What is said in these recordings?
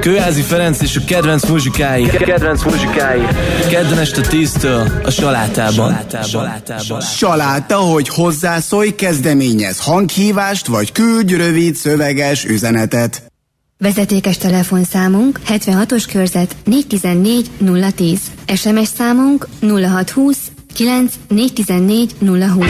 Kőházi Ferenc és a kedvenc muzsikái. Kedden este 10-től a Salátában. Saláta, hogy hozzászólj, kezdeményez hanghívást, vagy küldj rövid szöveges üzenetet. Vezetékes telefonszámunk 76-os körzet 414 010. SMS számunk 0620 9 414 020.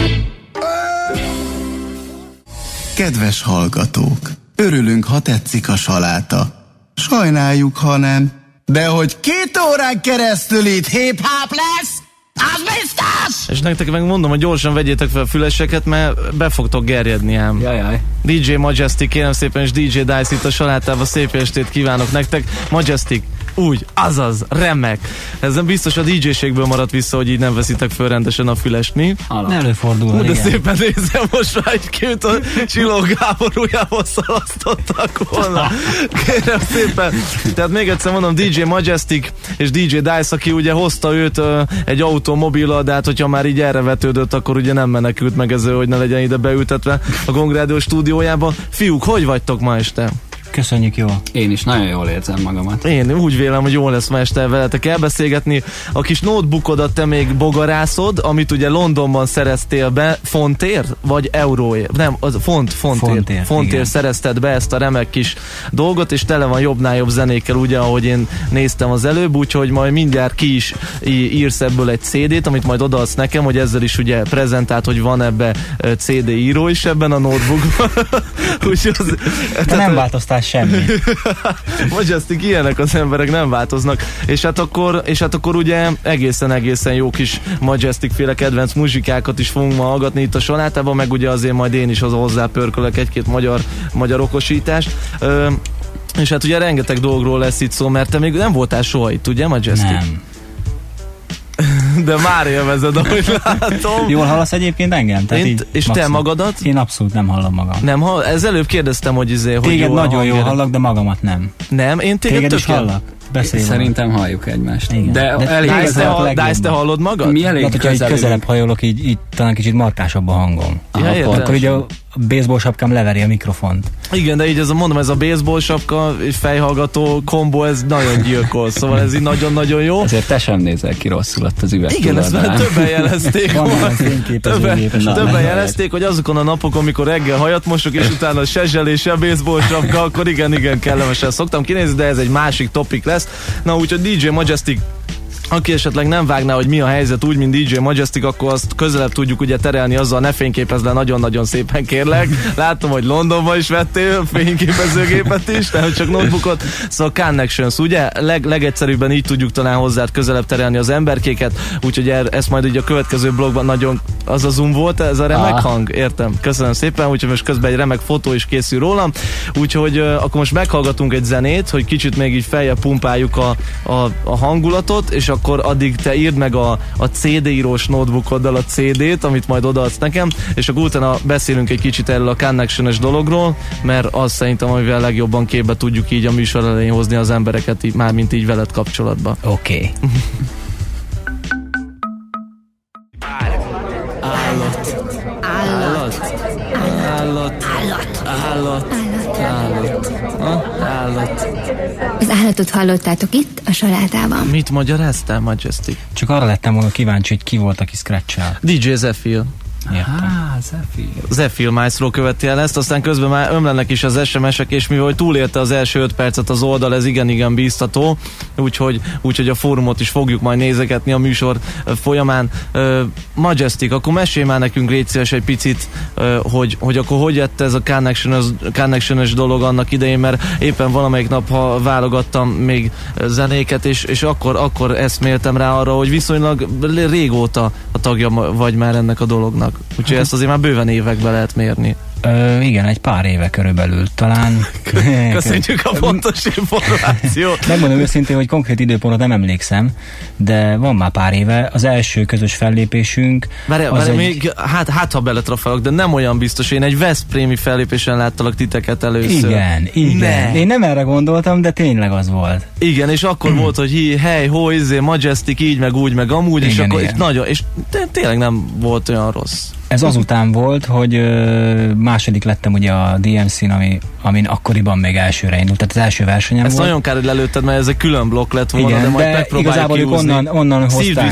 Kedves hallgatók, örülünk, ha tetszik a saláta. Sajnáljuk, ha nem. De hogy 2 órán keresztül itt hip-hop lesz, az biztos! És nektek meg mondom, hogy gyorsan vegyétek fel a füleseket, mert be fogtok gerjedni ám. Jajjaj. DJ Majestic, kérem szépen, és DJ Dice itt a Salátában, szép estét kívánok nektek. Majestic, úgy, azaz, remek. Ez nem biztos a DJ-ségből maradt vissza, hogy így nem veszitek föl rendesen a fülest, mi? Előfordul. De szépen nézem, most már egy-két a Csilló Gáborújából szalasztottak volna. Kérem szépen. Tehát még egyszer mondom, DJ Majestic és DJ Dice, aki ugye hozta őt egy automobillal, de hát hogyha már így erre vetődött, akkor ugye nem menekült meg ezzel, hogy ne legyen ide beültetve a Gong Rádió stúdiójába. Fiúk, hogy vagytok ma este? Köszönjük, jó. Én is nagyon jól érzem magamat. Én úgy vélem, hogy jól lesz ma este veletek elbeszélgetni. A kis notebookodat te még bogarászod, amit ugye Londonban szereztél be, fontért vagy euróért? Nem, az fontért szerezted be ezt a remek kis dolgot, és tele van jobbnál jobb zenékkel, ugye, ahogy én néztem az előbb, úgyhogy majd mindjárt ki is írsz ebből egy CD-t, amit majd odaadsz nekem, hogy ezzel is ugye prezentált, hogy van ebbe CD író is ebben a notebookban. Nem változtál semmi. Majestic, ilyenek az emberek, nem változnak. És hát akkor ugye egészen jó kis Majestic féle kedvenc muzsikákat is fogunk ma hallgatni itt a Salátában, meg ugye azért majd én is hozzá pörkölök egy-két magyar okosítást. És hát ugye rengeteg dolgról lesz itt szó, mert te még nem voltál soha itt, ugye, Majestic? Nem. De már élvezed, ahogy látom. Jól hallasz egyébként engem? És te magadat? Én abszolút nem hallom magam. Nem, ez előbb kérdeztem, hogy hogy téged nagyon jól hallak, de magamat nem. Nem, én téged is hallak. Szerintem halljuk egymást. Igen. De elég Dice, te hallod magad? Mi elég hogyha így közelebb hajolok, így talán kicsit markásabb a hangom. Akkor így a baseball sapkám leveri a mikrofont. Igen, de így ez a baseball sapka és fejhallgató kombó, ez nagyon gyilkol, szóval ez így nagyon-nagyon jó. Ezért te sem nézel ki rosszul ott az üveg. Igen, ezt már többen jelezték. Többen jelezték, hogy azokon a napokon, amikor reggel hajat mosok, és utána sezseléssel baseball sapka, akkor igen, kellemesen szoktam kinézni, de ez egy másik topik lesz. Na úgyhogy DJ Majestic, aki esetleg nem vágná, hogy mi a helyzet úgy, mint DJ Majestic, akkor azt közelebb tudjuk ugye terelni azzal, ne fényképezz le nagyon-nagyon szépen, kérlek. Látom, hogy Londonban is vettél fényképezőgépet is, tehát csak notebookot. Szóval Connections, ugye? Legegyszerűbben így tudjuk talán hozzád közelebb terelni az emberkéket, úgyhogy ezt majd így a következő blogban nagyon az a zoom volt, ez a remek hang, értem. Köszönöm szépen, úgyhogy most közben egy remek fotó is készül rólam, úgyhogy akkor most meghallgatunk egy zenét, hogy kicsit még így feljebb pumpáljuk a hangulatot, és akkor addig te írd meg a CD írós notebookoddal a CD-t, amit majd odaadsz nekem, és akkor utána beszélünk egy kicsit erről a Connection-es dologról, mert azt szerintem, amivel legjobban képbe tudjuk így a műsor elején hozni az embereket, mármint így veled kapcsolatba. Oké. Állat. Az állatot hallottátok itt a Salátában. Mit magyaráztál, Majestic? Csak arra lettem volna kíváncsi, hogy ki volt, aki scratch-el. DJ Zephyr. Zephyr Maestro követi el ezt, aztán közben már ömlenek is az SMS-ek, és mivel túlélte az első 5 percet az oldal, ez igen bíztató, úgyhogy a fórumot is fogjuk majd nézegetni a műsor folyamán. Majestic, akkor mesélj már nekünk légy szíves egy picit, hogy akkor hogy jött ez a Connection-es dolog annak idején, mert éppen valamelyik nap válogattam még zenéket, és akkor eszméltem rá arra, hogy viszonylag régóta a tagja vagy már ennek a dolognak. Úgyhogy ezt azért már bőven évekbe lehet mérni. Igen, egy pár éve körülbelül talán. Köszönjük a fontos információt. Megmondom őszintén, hogy konkrét időpontot nem emlékszem, de van már pár éve. Az első közös fellépésünk. Még, ha beletrafalok, de nem olyan biztos. Én egy veszprémi fellépésen láttalak titeket először. Igen. Én nem erre gondoltam, de tényleg az volt. Igen, és akkor volt, hogy Majestic, így meg úgy, meg amúgy, igen, és akkor és tényleg nem volt olyan rossz. Ez azután volt, hogy második lettem ugye a DMC-n, amin akkoriban még elsőre indult, tehát az első versenyem volt. Ezt nagyon kár, hogy lelőtted, mert ez egy külön blokk lett volna, igen, de majd megpróbáljuk igazából ők onnan hozták.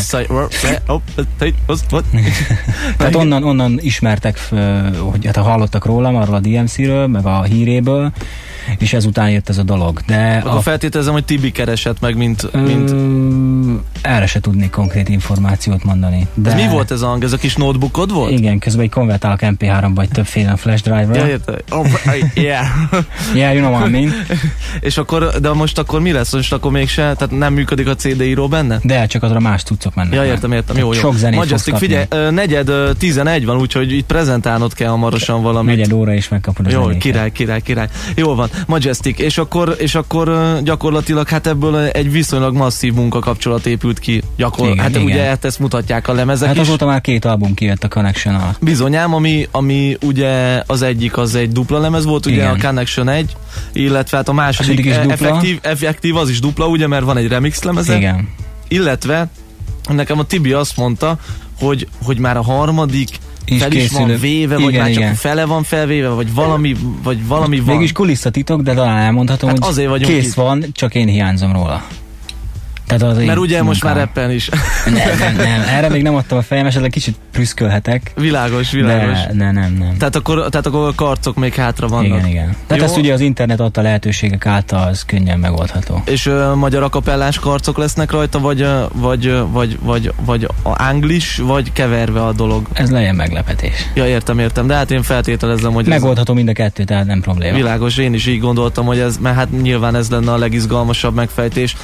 Tehát onnan ismertek, hogy hát hallottak rólam, arról a DMC-ről, meg a híréből, és ezután jött ez a dolog. De akkor feltételezem, hogy Tibi keresett meg, mint... Erre se tudnék konkrét információt mondani. De ez mi volt ez a hang? Ez a kis notebookod volt? Igen, közben egy konvertálok MP3-ba, vagy többféle flash drive-ra. Ja, érte. Yeah, you know what I mean. És akkor, de most akkor mi lesz? Most akkor mégse, tehát nem működik a CD író benne? De csak azra más cuccok mennek. Ja, értem. Jó. Sok zenét Majestic, figyelj, 4:11 van, úgyhogy itt prezentálnod kell hamarosan valamit. 4 óra is megkapod a jó, zenéket. Király. Jó van, Majestic, és akkor gyakorlatilag hát ebből egy viszonylag masszív munkakapcsolat épült ki. Hát ugye hát ezt mutatják a lemezek hát is. azóta már 2 album kijött a Connection alatt. Bizonyám, ami ugye az egyik az egy dupla lemez volt, ugye a Connection 1, illetve hát a második effektív az is dupla, ugye, mert van egy remix lemeze. Igen. Illetve nekem a Tibi azt mondta, hogy már a harmadik fel is van véve, vagy már csak fele van felvéve, vagy valami van. Mégis kulisszatitok, de talán elmondhatom, hát hogy kész itt. Van, csak én hiányzom róla. Mert ugye most már rappen is. Nem, erre még nem adtam a fejem, esetleg kicsit prüszkölhetek. Világos. De nem. Tehát akkor a karcok még hátra vannak. Igen. Tehát ezt ugye az internet adta lehetőségek által, az könnyen megoldható. És magyar akapellás karcok lesznek rajta, vagy anglis, vagy keverve a dolog? Ez legyen meglepetés. Ja, értem, de hát én feltételezem, hogy megoldható mind a kettő, tehát nem probléma. Világos, én is így gondoltam, hogy ez, mert hát nyilván ez lenne a legizgalmasabb megfejtés.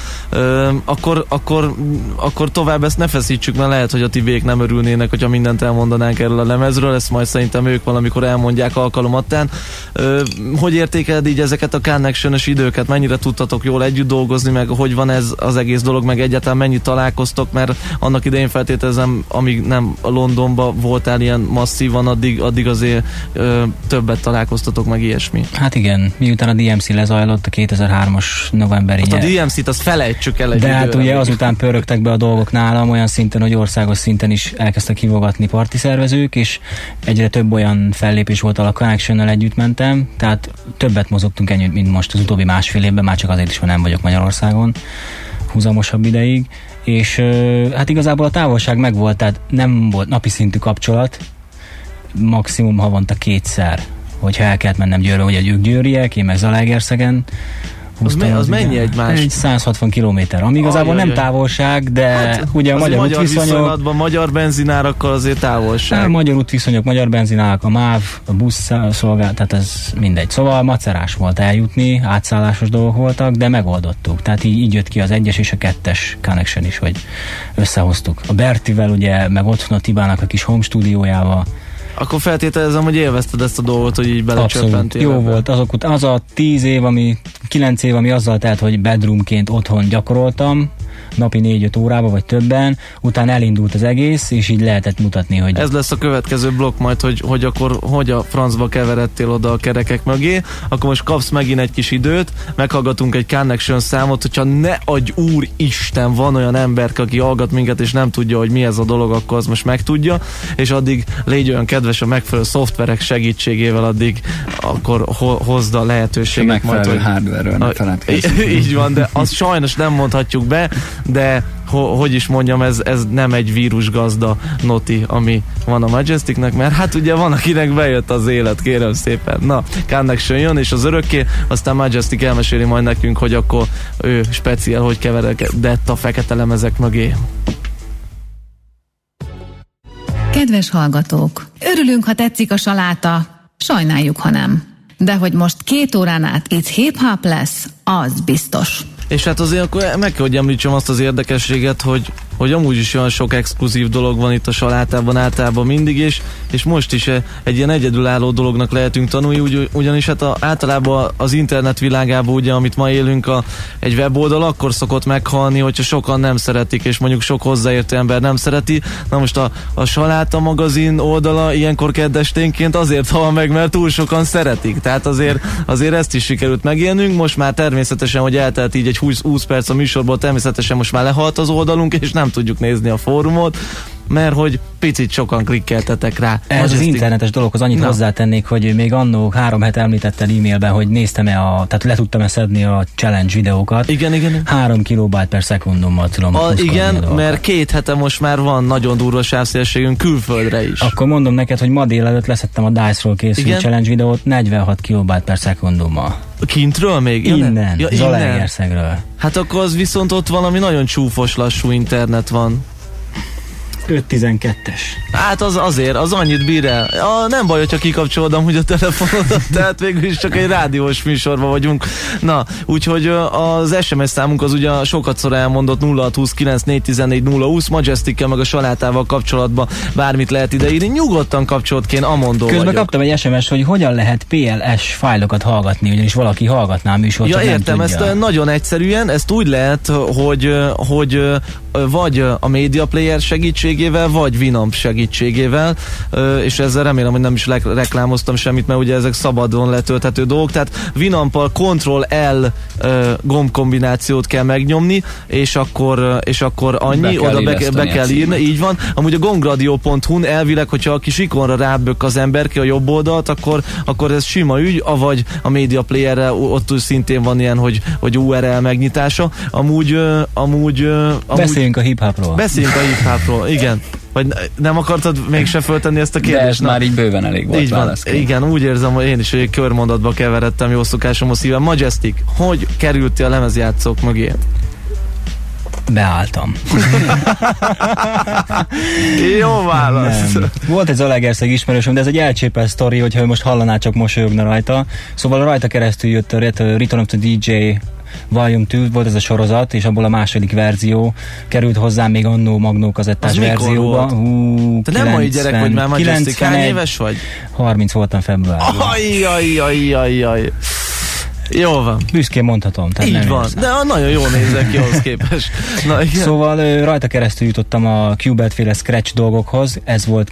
Akkor tovább ezt ne feszítsük, mert lehet, hogy a Tibék nem örülnének, hogyha mindent elmondanánk erről a lemezről, ezt majd szerintem ők valamikor elmondják alkalomattán. Hogy értékeled így ezeket a Connection-ös időket? Mennyire tudtatok jól együtt dolgozni, meg hogy van ez az egész dolog, meg egyáltalán mennyit találkoztok, mert annak idején feltételezem, amíg nem Londonban voltál ilyen masszívan, addig azért többet találkoztatok, meg ilyesmi. Hát igen, miután a DMC lezajlott a 2003-as novemberi a DMC-t azt felejtsük el egy hát ugye azután pörögtek be a dolgok nálam olyan szinten, hogy országos szinten is elkezdtek hívogatni partiszervezők, és egyre több olyan fellépés volt, a Connection-nel együtt mentem, tehát többet mozogtunk ennyit, mint most az utóbbi másfél évben, már csak azért is, mert nem vagyok Magyarországon húzamosabb ideig, és hát igazából a távolság megvolt, tehát nem volt napi szintű kapcsolat, maximum havonta 2-szer, hogyha el kellett mennem Győrbe, ugye ők győriek, én meg Zalaegerszegen. Az mennyi egymás? Egy 160 kilométer, ami igazából nem távolság, de hát, ugye a magyar útviszonyok... magyar benzinárakkal azért távolság. Magyar útviszonyok, magyar benzinárak, a MÁV, a busz szolgálat, tehát ez mindegy. Szóval macerás volt eljutni, átszállásos dolgok voltak, de megoldottuk. Tehát így jött ki az 1-es és a 2-es Connection is, hogy összehoztuk. A Bertivel ugye, meg otthon a Tibának a kis home stúdiójával. Akkor feltételezem, hogy élvezted ezt a dolgot, hogy így belecsöppentél. Jó volt. Az a 9 év, ami azzal telt, hogy bedroomként otthon gyakoroltam, napi 4-5 órába, vagy többen, utána elindult az egész, és így lehetett mutatni, hogy... Ez lesz a következő blokk majd, hogy akkor hogy a francba keveredtél oda a kerekek mögé, akkor most kapsz megint egy kis időt, meghallgatunk egy Connection számot, hogyha ne adj úristen, van olyan ember, aki hallgat minket, és nem tudja, hogy mi ez a dolog, akkor az most megtudja, és addig légy olyan kedves, a megfelelő szoftverek segítségével addig akkor hozd a lehetőséget. Majd, hogy hardware-ről ne feledkezzünk. Így van, de azt sajnos nem mondhatjuk be, de hogy is mondjam, ez nem egy vírusgazda noti, ami van a Majesticnek, mert hát ugye van, akinek bejött az élet, kérem szépen. Na, Connection jön, és az örökké, aztán Majestic elmeséli majd nekünk, hogy akkor ő speciál, hogy keveredett a fekete lemezek mögé. Kedves hallgatók, örülünk, ha tetszik a saláta, sajnáljuk, ha nem. De hogy most 2 órán át itt hip-hop lesz, az biztos. És hát azért akkor meg kell, hogy említsem azt az érdekességet, hogy amúgy is olyan sok exkluzív dolog van itt a salátában általában mindig, és most is egy ilyen egyedülálló dolognak lehetünk tanulni, ugyanis hát általában az internet világában, ugye, amit ma élünk, egy weboldal akkor szokott meghalni, hogyha sokan nem szeretik, és mondjuk sok hozzáértő ember nem szereti. Na most a Saláta magazin oldala ilyenkor keddesténként azért hal meg, mert túl sokan szeretik. Tehát azért ezt is sikerült megélnünk. Most már természetesen, hogy eltelt így egy 20 perc a műsorból, természetesen most már lehalt az oldalunk, és nem tudjuk nézni a fórumot. mert hogy picit sokan klikkeltetek rá. Ez az internetes dologhoz annyit hozzátennék, hogy még annó 3 hete említettel e-mailben, hogy néztem-e tehát le tudtam szedni a challenge videókat. Igen. 3 kilobájt per szekundummal tudom. Igen, mert 2 hete most már van nagyon durva sávszélességünk külföldre is. Akkor mondom neked, hogy ma délelőtt leszettem a DICE-ról készült challenge videót 46 kilobájt per szekundummal. Kintről még? Innen, Zalaegerszegről. Hát akkor az viszont ott valami nagyon csúfos, lassú internet van. 5.12-es. Hát azért, az annyit bír el. Nem baj, hogyha kikapcsolod amúgy a telefonodat, tehát végül is csak egy rádiós műsorban vagyunk. Na, úgyhogy az SMS számunk az ugye sokatszor elmondott 0629440420, Majestic-kel meg a salátával kapcsolatban bármit lehet ideírni. Nyugodtan kapcsolt, én Amondó Közben vagyok. kaptam egy SMS, hogy hogyan lehet PLS fájlokat hallgatni, ugyanis valaki hallgatná a műsort, ja, csak értem, nem tudja. Ezt nagyon egyszerűen, ezt úgy lehet, hogy vagy a Media Player segítségével, vagy Winamp segítségével, és ezzel remélem, hogy nem is reklámoztam semmit, mert ugye ezek szabadon letölthető dolgok, tehát Winampal Ctrl-L gombkombinációt kell megnyomni, és akkor annyi, oda be kell írni, így van. Amúgy a gongradio.hu-n elvileg, hogyha a kis ikonra rábök az ember ki a jobb oldalt, akkor ez sima ügy, avagy a Media Player-re ott szintén van ilyen, hogy URL megnyitása. Amúgy beszéljünk a hip-hopról. Beszéljünk a hip-hopról, igen. Vagy nem akartad mégse föltenni ezt a kérdést? De ez már így bőven elég volt. Így van. Igen, úgy érzem, hogy én is egy körmondatba keveredtem, jó szokásom a szívem. Majestic, hogy kerültél a lemezjátszók mögé? Beálltam. Jó válasz. Nem. Volt egy Zalaegerszeg ismerősöm, de ez egy elcsépelt sztori, hogyha ő most hallaná, csak mosolyogna rajta. Szóval rajta keresztül jött a Return of the DJ Volume 2, volt ez a sorozat, és abból a második verzió került hozzám még annó magnó kazettás verzióba. Te nem mai gyerek vagy már, Majestic, hány éves vagy? 30 voltam februárban. Ajjajjajjajjaj. Jól van. Büszkén mondhatom. Így van, de nagyon jól nézek ki ahhoz képest. Na, igen. Szóval rajta keresztül jutottam a Qbert-féle scratch dolgokhoz, ez volt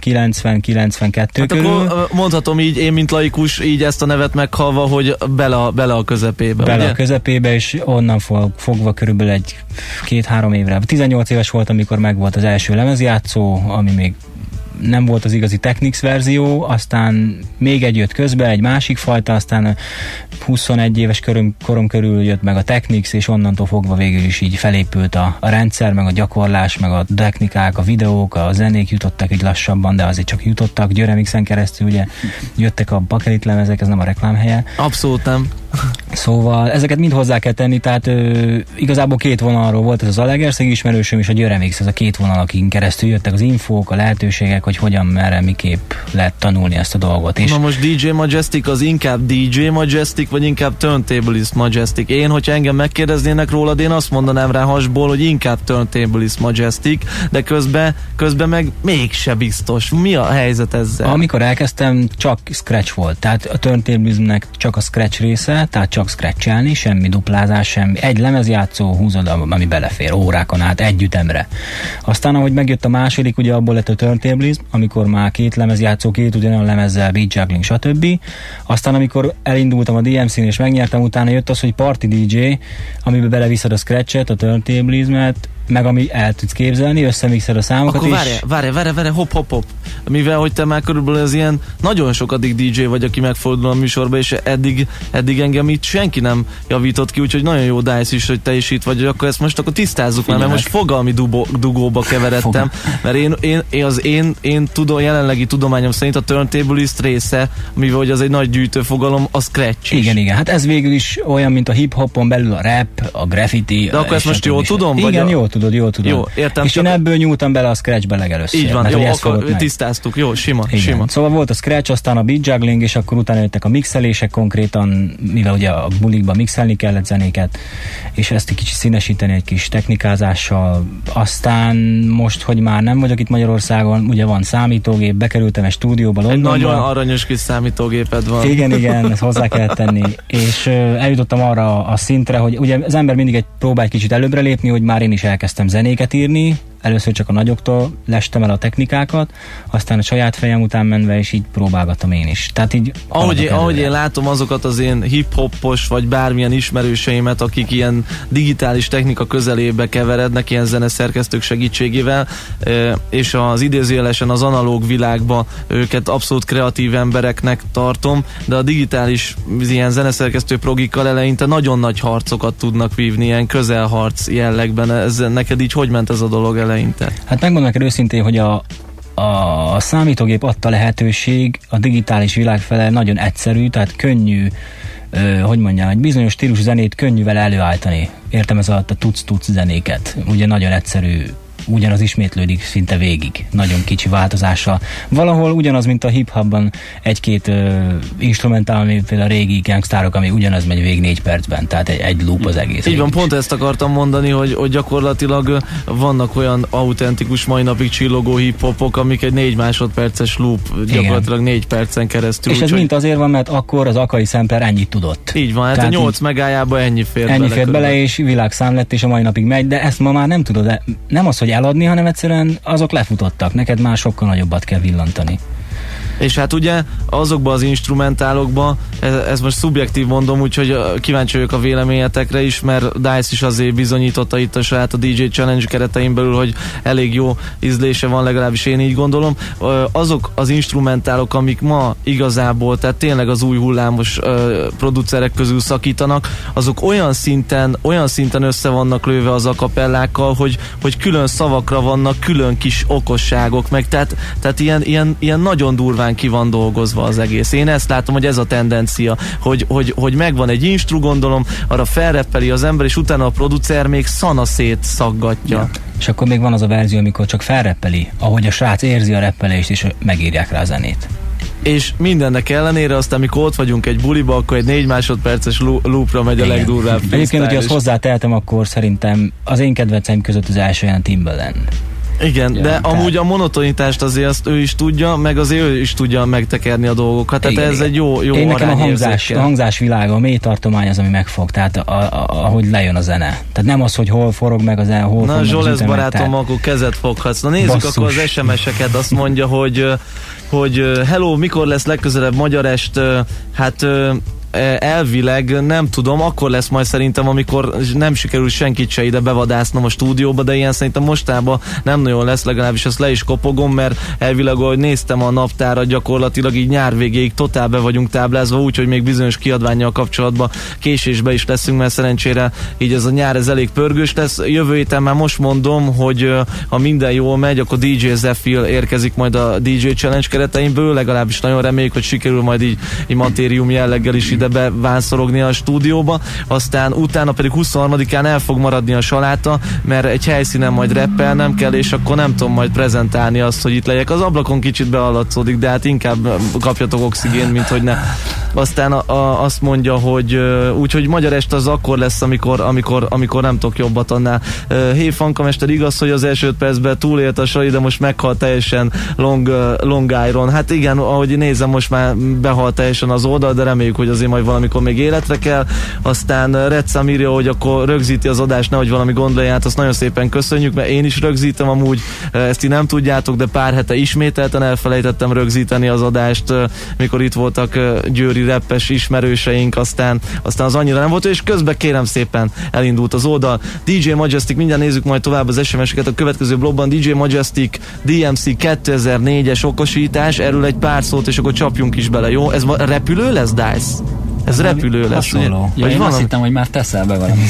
90-92 körül. Akkor mondhatom így, én mint laikus, így ezt a nevet meghalva, hogy bele a közepébe. Bele ugye? A közepébe, és onnan fogva körülbelül egy 2-3 évre. 18 éves volt, amikor megvolt az első lemezjátszó, ami még nem volt az igazi Technics verzió, aztán még egy jött közbe, egy másik fajta, aztán 21 éves korom körül jött meg a Technics, és onnantól fogva végül is így felépült a rendszer, meg a gyakorlás, meg a technikák, a videók, a zenék jutottak így lassabban, de azért csak jutottak, Győremixen keresztül, ugye jöttek a bakelit lemezek, ez nem a reklámhelye. Abszolút nem. Szóval ezeket mind hozzá kell tenni, tehát igazából 2 vonalról volt ez az Zalaegerszeg ismerősöm, és a Győremix, ez a 2 vonal, akin keresztül jöttek az infók, a lehetőségek, hogy hogyan, merre, miképp lehet tanulni ezt a dolgot. És na most DJ Majestic az inkább DJ Majestic, vagy inkább Turntablist Majestic? Én, hogyha engem megkérdeznének rólad, én azt mondanám rá hasból, hogy inkább Turntablist Majestic, de közben meg mégse biztos. Mi a helyzet ezzel? Amikor elkezdtem, csak scratch volt, tehát a Turntablismnek csak a scratch része, tehát csak scratchelni, semmi duplázás, semmi. Egy lemezjátszó, húzod, ami belefér órákon át, egy ütemre. Aztán, ahogy megjött a második, ugye abból lett a Turntablism, amikor már 2 lemezjátszó, 2 ugyanolyan lemezzel, beat juggling, stb. Aztán, amikor elindultam a DMC-n és megnyertem, utána jött az, hogy Party DJ, amiben beleviszed a scratchet, a Turntablismet, meg ami el tudsz képzelni, összemixed a számokat. Akkor várj, hopp. Mivel, hogy te már körülbelül az ilyen nagyon sokadik DJ vagy, aki megfordul a műsorba, és eddig engem itt senki nem javított ki, úgyhogy nagyon jó DICE is, hogy te is itt vagy, akkor ezt most tisztázzuk már, mert most fogalmi dugóba keveredtem, mert én jelenlegi tudományom szerint a Turntablist része, mivel hogy az egy nagy gyűjtőfogalom, a scratch is. Igen, hát ez végül is olyan, mint a hip-hopon belül a rap, a graffiti. De akkor ezt most jól tudom? Igen, jól tudod. Jó, értem. És én ebből nyúltam bele a scratchbe legelőször. Így van, jó, akkor tisztáztuk, jó, sima. Szóval volt a scratch, aztán a beat juggling, és akkor utána jöttek a mixelések konkrétan, mivel ugye a bulikban mixelni kellett zenéket, és ezt egy kicsit színesíteni egy kis technikázással. Aztán most, hogy már nem vagyok itt Magyarországon, ugye van számítógép, bekerültem egy stúdióba Londonba. Egy nagyon aranyos kis számítógéped van. Igen, ezt hozzá kell tenni. És eljutottam arra a szintre, hogy ugye az ember mindig próbál egy kicsit előbbre lépni, hogy már én is elkezdtem zenéket írni, először csak a nagyoktól lestem el a technikákat, aztán a saját fejem után menve, és így próbálgattam én is. Tehát így ahogy én látom azokat az én hip-hopos, vagy bármilyen ismerőseimet, akik ilyen digitális technika közelébe keverednek, ilyen zeneszerkesztők segítségével, és az idézőjelesen az analóg világba őket abszolút kreatív embereknek tartom, de a digitális ilyen zeneszerkesztő progikkal eleinte nagyon nagy harcokat tudnak vívni, ilyen közelharc jellegben. Neked így hogy ment ez a dolog eleinte? Hát megmondom neked őszintén, hogy a számítógép adta lehetőség a digitális világ fele nagyon egyszerű, tehát könnyű, hogy mondjam, egy bizonyos stílusú zenét könnyű vele előállítani. Értem ez alatt a tuc-tuc zenéket. Ugye nagyon egyszerű, ugyanaz ismétlődik szinte végig, nagyon kicsi változással. Valahol ugyanaz, mint a hip-hopban egy-két instrumentál, ami például a régi gangstárok, ami ugyanaz megy végig 4 percben, tehát egy loop az egész. Így van, pont ezt akartam mondani, hogy gyakorlatilag vannak olyan autentikus, mai napig csillogó hip-hopok, amik egy 4 másodperces loop, gyakorlatilag 4 percen keresztül. És ez mind azért van, mert akkor az Akai Sampler ennyit tudott. Így van, hát tehát a 8 megájába ennyi fér bele, és világszám lett, és a mai napig megy, de ezt ma már nem tudod, nem az, hogy eladni, hanem egyszerűen azok lefutottak. Neked már sokkal nagyobbat kell villantani. És hát ugye azokban az instrumentálokban, ez most szubjektív mondom, úgyhogy kíváncsi vagyok a véleményetekre is, mert Dice is azért bizonyította itt a saját a DJ Challenge keretein belül, hogy elég jó ízlése van, legalábbis én így gondolom. Azok az instrumentálok, amik ma igazából, tehát tényleg az új hullámos producerek közül szakítanak, azok olyan szinten össze vannak lőve az akapellákkal, hogy külön szavakra vannak, külön kis okosságok, meg tehát ilyen nagyon durván ki van dolgozva az egész. Én ezt látom, hogy ez a tendencia, hogy megvan egy instru, gondolom, arra felreppeli az ember, és utána a producer még szanaszét szaggatja. Ja. És akkor még van az a verzió, amikor csak felreppeli, ahogy a srác érzi a reppelést, és megírják rá a zenét. És mindennek ellenére aztán, amikor ott vagyunk egy buliba, akkor egy 4 másodperces loopra megy a legdurvább. Egyébként, hogyha azt hozzátehetem, akkor szerintem az én kedvenceim között az első olyan Timbaland. Igen, ja, de amúgy a monotonitást azért azt ő is tudja, meg azért ő is tudja megtekerni a dolgokat. Tehát ez egy jó én nekem a hangzás világa, a mély tartomány az, ami megfog, tehát ahogy lejön a zene. Tehát nem az, hogy hol forog meg a zene, hol forog meg Zsolesz barátom, akkor kezet foghatsz. Na nézzük akkor az SMS-eket, azt mondja, hogy hello, mikor lesz legközelebb Magyar Est? Hát elvileg nem tudom, akkor lesz majd szerintem, amikor nem sikerül senkit se ide bevadásznom a stúdióba, de ilyen szerintem mostában nem nagyon lesz, legalábbis ezt le is kopogom, mert elvileg, ahogy néztem a naptárat, gyakorlatilag így nyár végéig totál be vagyunk táblázva, úgyhogy még bizonyos kiadvánnyal kapcsolatban késésbe is leszünk, mert szerencsére így ez a nyár ez elég pörgős lesz. Jövő héten már most mondom, hogy ha minden jól megy, akkor DJ Zephyr érkezik majd a DJ Challenge kereteimből, legalábbis nagyon reméljük, hogy sikerül majd így matérium jelleggel is ide bevánszorogni a stúdióba, aztán utána pedig 23-án el fog maradni a saláta, mert egy helyszínen majd rappelnem kell, és akkor nem tudom majd prezentálni azt, hogy itt legyek. Az ablakon kicsit behallatszódik, de hát inkább kapjatok oxigént, mint hogy ne. Aztán azt mondja, hogy úgyhogy Magyar Est az akkor lesz, amikor nem tudok jobbat annál. Hey Fankamester, igaz, hogy az első 5 percben túlélt a sali, de most meghalt teljesen Long Iron. Hát igen, ahogy nézem, most már behalt teljesen az oldal, de reméljük, hogy azért majd valamikor még életre kell. Aztán Redszám írja, hogy akkor rögzíti az adást, nehogy valami gond legyen, hát azt nagyon szépen köszönjük, mert én is rögzítem amúgy, ezt így nem tudjátok, de pár hete ismételten elfelejtettem rögzíteni az adást, mikor itt voltak győri rappes ismerőseink, aztán az annyira nem volt, és közben kérem szépen elindult az oldal. DJ Majestic, mindjárt nézzük majd tovább az SMS-eket a következő blogban. DJ Majestic DMC 2004-es okosítás, erről egy pár szót, és akkor csapjunk is bele, jó? Ez repülő lesz, Dice? Ez repülő lesz. Hasonló. Ja, én azt hittem, hogy már teszel be valami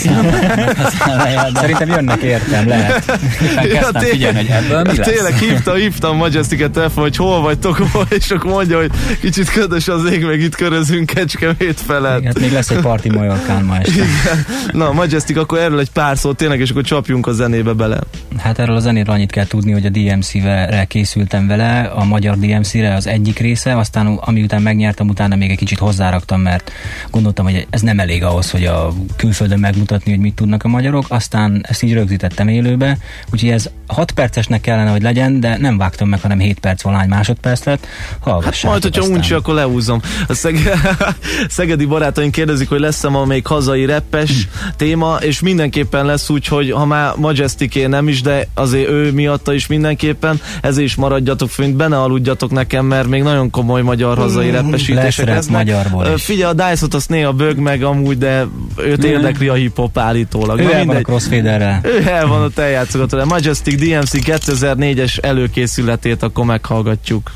számot. Szerintem jönnek értem, lehet. Kezdtem figyelni, hogy ebből mi lesz. Tényleg hívtam Majestic-et telefon, hogy hol vagytok, és akkor mondja, hogy kicsit ködös az ég, meg itt körözünk Kecskemét felett. Hát még lesz egy parti Majorkán ma este. Na, Majestic, akkor erről egy pár szót tényleg, és akkor csapjunk a zenébe bele. Hát erről a zenéről annyit kell tudni, hogy a DMC-re készültem vele, a magyar DMC-re az egyik része, aztán amiután megnyertem, utána még egy kicsit hozzáraktam, mert gondoltam, hogy ez nem elég ahhoz, hogy a külföldön megmutatni, hogy mit tudnak a magyarok, aztán ezt így rögzítettem élőbe, úgyhogy ez 6 percesnek kellene, hogy legyen, de nem vágtam meg, hanem 7 perc valahány másodperc lett. Hát majd, hogyha uncsi, akkor leúzom. A szegedi barátaink kérdezik, hogy lesz-e ma még hazai reppes téma, és mindenképpen lesz úgy, hogy ha már Majestic nem is, de azért ő miatta is mindenképpen, ezért is maradjatok fönt, benne aludjatok nekem, mert még nagyon komoly magyar hazai reppesítések lesznek. Figyelj, a Dice-ot azt néha bög meg amúgy, de őt érdekli a hip-hop állítólag. Ő el van a crossfaderrel. Ő el van, ott eljátszogató. Majestic DMC 2004-es előkészületét akkor meghallgatjuk.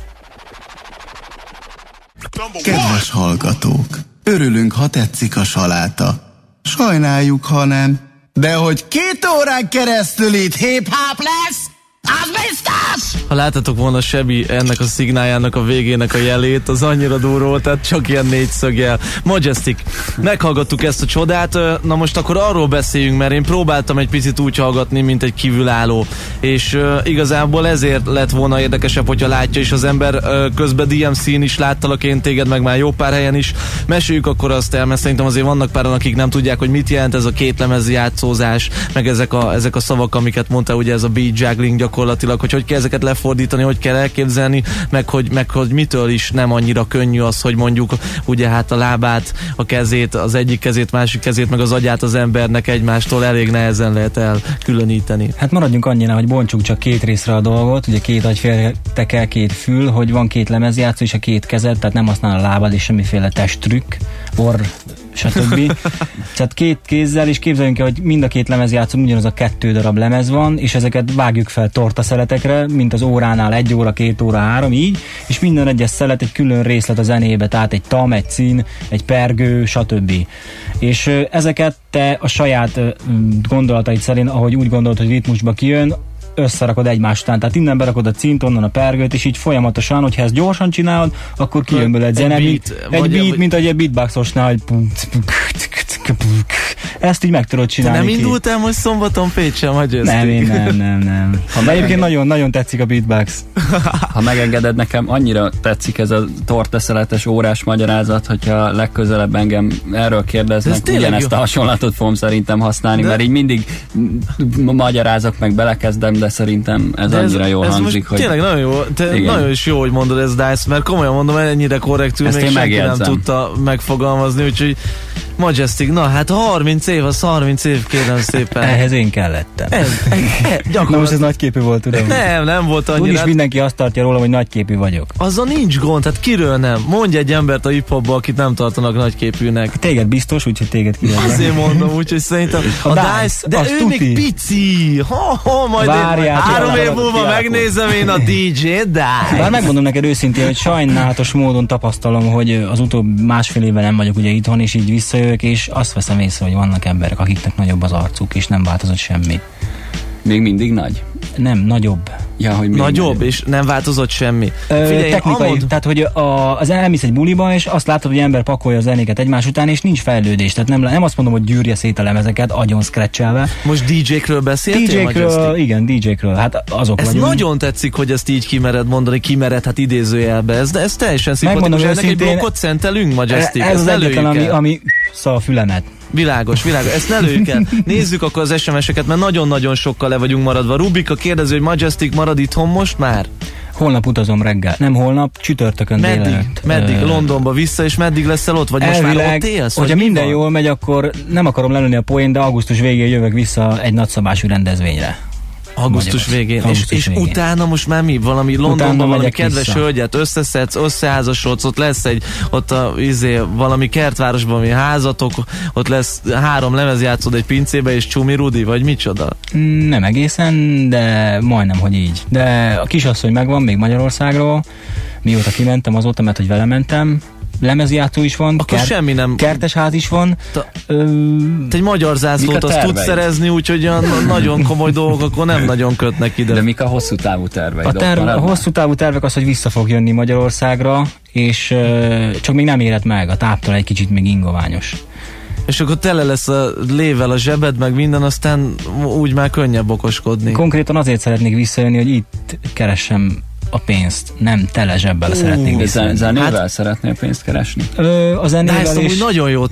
Kedves hallgatók, örülünk, ha tetszik a saláta. Sajnáljuk, ha nem. De hogy 2 órán keresztül itt hip-hop lesz, az biztos! Ha láttatok volna Sebi ennek a szignáljának a végének a jelét, az annyira durva volt, tehát csak ilyen 4 szögjel. Majestic, meghallgattuk ezt a csodát, na most akkor arról beszéljünk, mert én próbáltam egy picit úgy hallgatni, mint egy kívülálló, és igazából ezért lett volna érdekesebb, hogyha látja is az ember, közben DMC-n is láttalak én téged, meg már jó pár helyen is. Meséljük akkor azt el, mert szerintem azért vannak páran, akik nem tudják, hogy mit jelent ez a 2 lemez játszózás, meg ezek a szavak, amiket mondta, ugye ez a beat juggling gyakorlatilag, hogy kell ezeket lefordítani, hogy kell elképzelni, meg hogy mitől is nem annyira könnyű az, hogy mondjuk ugye hát a lábát, a kezét, az egyik kezét, másik kezét, meg az agyát az embernek egymástól elég nehezen lehet elkülöníteni. Hát maradjunk annyira, hogy bontsuk csak 2 részre a dolgot, ugye 2 agyféltekkel, 2 fül, hogy van 2 lemezjátszó és a 2 kezed, tehát nem használ a lábad és semmiféle testtrükk, orr, stb. Tehát 2 kézzel, és képzeljünk el, hogy mind a 2 lemezjátszó ugyanaz a 2 darab lemez van, és ezeket vágjuk fel tortaszeletekre, mint az óránál 1 óra, 2 óra, 3, így, és minden egyes szelet egy külön részlet a zenébe, tehát egy tam, egy szín, egy pergő, stb. És ezeket te a saját gondolataid szerint, ahogy úgy gondolod, hogy ritmusba kijön, összerakod egymás után, tehát innen berakod a cint, onnan a pergőt, és így folyamatosan, hogyha ezt gyorsan csinálod, akkor kijön belőle egy zene, egy beat, mint egy beatboxosnál, hogy ezt így meg tudod csinálni. Te nem indultál most szombaton Pécsen, vagy ezt? Nem. Egyébként nagyon tetszik a beatbox. Ha megengeded, nekem annyira tetszik ez a tortaszeletes órás magyarázat, hogyha legközelebb engem erről kérdeznek, ugyanezt a hasonlatot fogom szerintem használni, mert így mindig magyarázok, meg belekezdem, de szerintem ez annyira jól hangzik, hogy... Tényleg nagyon jó, nagyon is jó, hogy mondod ez Dice, mert komolyan mondom, ennyire korrektül még senki nem tudta megfogalmazni, úgyhogy Majestic, na hát 30 év, az 30 év, kérem szépen. Ehhez én kellettem. Gyakorlatilag. Most ez nagyképű volt, tudom. Nem volt annyira. Úgyis mindenki azt tartja róla, hogy nagyképű vagyok. Azzal nincs gond, hát kiről nem? Mondj egy embert a hip-hopba, akit nem tartanak nagyképűnek. Téged biztos, úgyhogy téged kivel. Azért mondom, úgyhogy szerintem a Dice, de ő tuti. Még pici. Majd várjál, 3 év múlva megnézem én a DJ Dice. Bár megmondom neked őszintén, hogy sajnálatos módon tapasztalom, hogy az utóbbi másfél évben nem vagyok ugye itthon, és így visszajövök, és azt veszem észre, hogy vannak emberek, akiknek nagyobb az arcuk, és nem változott semmi. Még mindig nagy? Nem, nagyobb. Ja, hogy nagyobb, és nem változott semmi. Figyelj, technikai, tehát hogy az elmész egy buliba, és azt látod, hogy ember pakolja a zenéket egymás után, és nincs fejlődés. Tehát nem azt mondom, hogy gyűrje szét a lemezeket, agyon scratchelve. Most DJ-kről beszéltél? DJ-kről, igen, DJ-kről. Hát azok ez vagyunk. Nagyon tetszik, hogy ezt így kimered mondani, hát idézőjelbe. Ez teljesen szimpatikus. Ennek egy blokkot szentelünk, Majestic. Ez az egyetlen, ami szól a fülemet. Világos. Ezt ne lőjük el. Nézzük akkor az SMS-eket, mert nagyon-nagyon sokkal le vagyunk maradva. Rubika kérdező, hogy Majestic marad itthon most már? Holnap utazom reggel. Nem holnap, csütörtökön délelőtt. Meddig? Londonba vissza, és meddig leszel ott? Vagy elvileg, most már ott élsz? Hogyha minden jól megy, akkor nem akarom lelőni a poén, de augusztus végén jövök vissza egy nagyszabású rendezvényre. Augusztus végén. És utána most már mi? Valami Londonban valami kedves hölgyet összeszedsz, összeházasodsz, ott lesz valami kertvárosban, ami házatok, ott lesz 3 lemezjátszód egy pincébe, és Csumi Rudi, vagy micsoda? Nem egészen, de majdnem, hogy így. De a kisasszony megvan még Magyarországról, mióta kimentem azóta, mert hogy vele mentem. Lemezjátszó is van, semmi nem... kertesház is van. Te egy magyar zászlót azt tudsz szerezni, úgyhogy nagyon komoly dolgok akkor nem nagyon kötnek ide. De mik a hosszú távú terveid? A hosszú távú tervek az, hogy vissza fog jönni Magyarországra, és csak még nem érett meg, a táptól egy kicsit még ingoványos. És akkor tele lesz a lével a zsebed, meg minden, aztán úgy már könnyebb okoskodni. Konkrétan azért szeretnék visszajönni, hogy itt keressem a pénzt, nem tele zsebbel szeretnék visszavenni. Zenével szeretnél pénzt keresni? A zenével is. Nagyon jó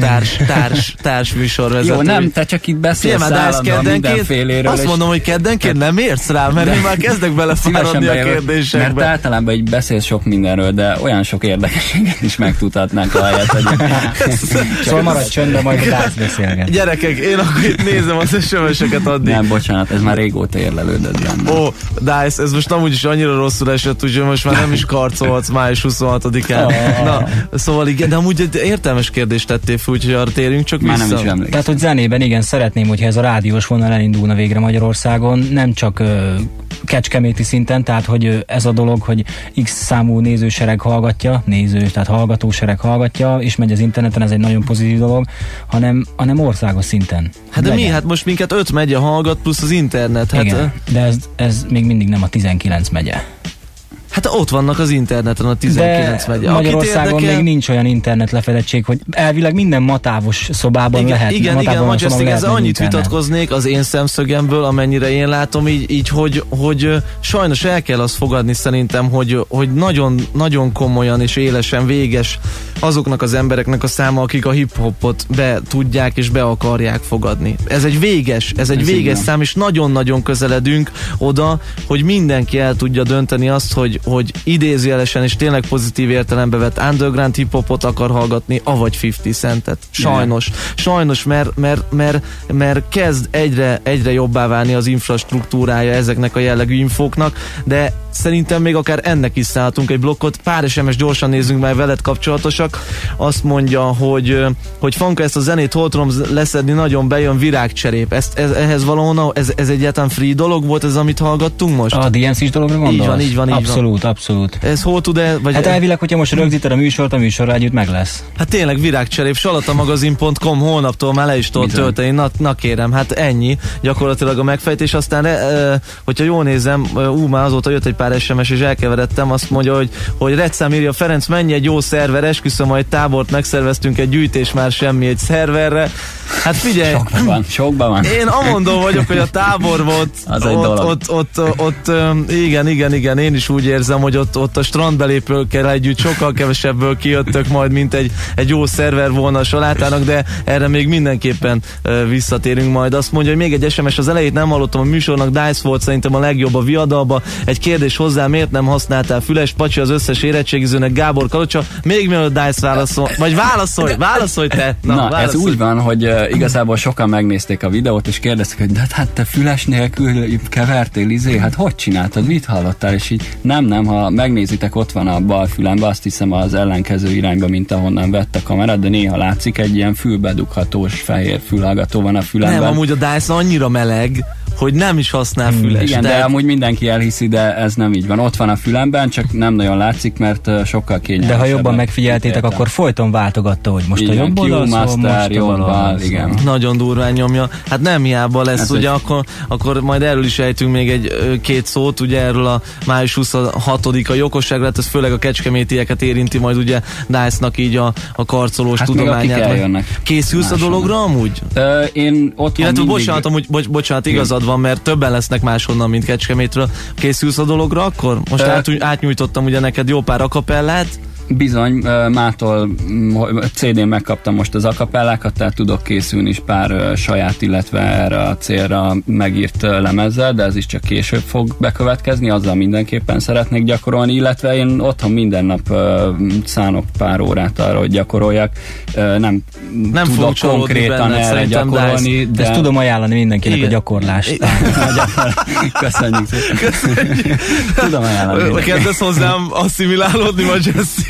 társ műsorvezető. Jó, nem, te csak itt beszélsz állandóan mindenféléről. Azt mondom, hogy keddenként nem érsz rá, mert én már kezdek belefáradni a kérdésekbe. Mert általában így beszélsz sok mindenről, de olyan sok érdekességet is megtudhatnánk a helyet. Szóval maradj csöndben, majd Dász beszélget. Gyerekek, én akkor itt nézem az SMS-eket addig. Nem, bocsánat, ez már régóta érlelődött benne. Ó, Dász, ez most amúgy is annyira rosszul esett, úgyhogy most már nem is karcolhatsz május 26-án. Na, szóval igen, de amúgy egy értelmes kérdést tettél fel, úgyhogy arra térjünk csak már vissza. Nem is emlékszem. Tehát, hogy zenében igen, szeretném, hogyha ez a rádiós vonal elindulna végre Magyarországon, nem csak kecskeméti szinten, tehát hogy ez a dolog, hogy X számú nézősereg hallgatja, tehát hallgatósereg hallgatja, és megy az interneten, ez egy nagyon pozitív dolog, hanem országos szinten. Hát de mi? Hát most minket 5 megye hallgat, plusz az internet. Hát, igen, de ez még mindig nem a 19 megye. Hát ott vannak az interneten a 19 megye. Magyarországon még nincs olyan internet lefedettség, hogy elvileg minden matávos szobában lehet. Igen, Majestic, ezzel annyit vitatkoznék az én szemszögemből, amennyire én látom, így hogy sajnos el kell azt fogadni szerintem, hogy nagyon, nagyon komolyan és élesen véges azoknak az embereknek a száma, akik a hip-hopot be tudják és be akarják fogadni. Ez egy véges szám, és nagyon-nagyon közeledünk oda, hogy mindenki el tudja dönteni azt, hogy idézőjelesen és tényleg pozitív értelembe vett underground hip-hopot akar hallgatni, avagy 50 Centet. Sajnos, mert kezd egyre jobbá válni az infrastruktúrája ezeknek a jellegű infóknak, de szerintem még akár ennek is szállhatunk egy blokkot. Pár SMS gyorsan nézzünk, mert veled kapcsolatosak. Azt mondja, hogy Fanka, ezt a zenét hol tudom leszedni, nagyon bejön, virágcserép. Ehhez valahonnan, ez egyáltalán free dolog volt ez, amit hallgattunk most? A DMC-s dologra gondolsz? Így van. Abszolút. Ez hol tud-e? Hát elvileg, hogyha most rögzíted a műsort, a műsorra együtt meg lesz. Hát tényleg virágcserép, salatamagazin.com, holnaptól már le is tudod tölteni. Na kérem, hát ennyi gyakorlatilag a megfejtés. Aztán hogyha jól nézem, már azóta jött egy pár SMS és elkeveredtem, azt mondja, hogy Redszám írja, Ferenc, mennyi egy jó szerver, esküszöm, majd tábort megszerveztünk, egy gyűjtés már semmi egy szerverre. Hát figyelj! Sokban van. Én amondó vagyok, hogy a tábor volt, ott igen, én is úgy érzem, hogy ott a strandbelépőkkel együtt sokkal kevesebből kijöttök majd, mint egy jó szerver volna a salátának, de erre még mindenképpen visszatérünk majd. Azt mondja, hogy még egy SMS, az elejét nem hallottam a műsornak, Dice volt szerintem a legjobb a viadalba. Egy kérdés hozzá, miért nem használtál füles? Pacsi az összes érettségizőnek, Gábor Kalocsa. Még mielőtt Dice válaszol, vagy válaszolj te! Na ez úgy van, hogy igazából sokan megnézték a videót, és kérdeztek, hogy de hát te füles nélkül kevertél, hát hogy csináltad, mit hallottál? És így nem, ha megnézitek, ott van a bal fülembe, azt hiszem az ellenkező irányba, mint ahonnan vett a kamerát, de néha látszik egy ilyen fülbedughatós fehér fülhallgató van a fülemben. Nem, amúgy a Dice annyira meleg, hogy nem is használ füles. Igen, de amúgy mindenki elhiszi, de ez nem így van. Ott van a fülemben, csak nem nagyon látszik, mert sokkal kényelmesebb. De ha jobban megfigyeltétek, akkor folyton váltogatta, hogy most igen, a jobb oldal szól, most jobbal, igen. Nagyon durván nyomja. Hát nem hiába lesz, hát ugye akkor majd erről is ejtünk még két szót, ugye erről a május 26-a jogosságra, hát ez főleg a kecskemétieket érinti majd ugye Dice-nak így a karcolós tudományát. Készülsz a dologra amúgy? Én otthon bocsánat, igazad van, mert többen lesznek máshonnan, mint Kecskemétről. Készülsz a dologra akkor? Most átnyújtottam ugye neked jó pár akapellát. Bizony, mától CD-n megkaptam most az akapellákat, tehát tudok készülni is pár saját, illetve erre a célra megírt lemezzel, de ez is csak később fog bekövetkezni, azzal mindenképpen szeretnék gyakorolni, illetve én otthon minden nap szánok pár órát arra, hogy gyakoroljak. Nem tudok konkrétan erre gyakorolni, de ezt tudom ajánlani mindenkinek, igen, a gyakorlást. Köszönjük szépen. Tudom ajánlani. Kezdesz hozzám asszimilálódni, Majestic.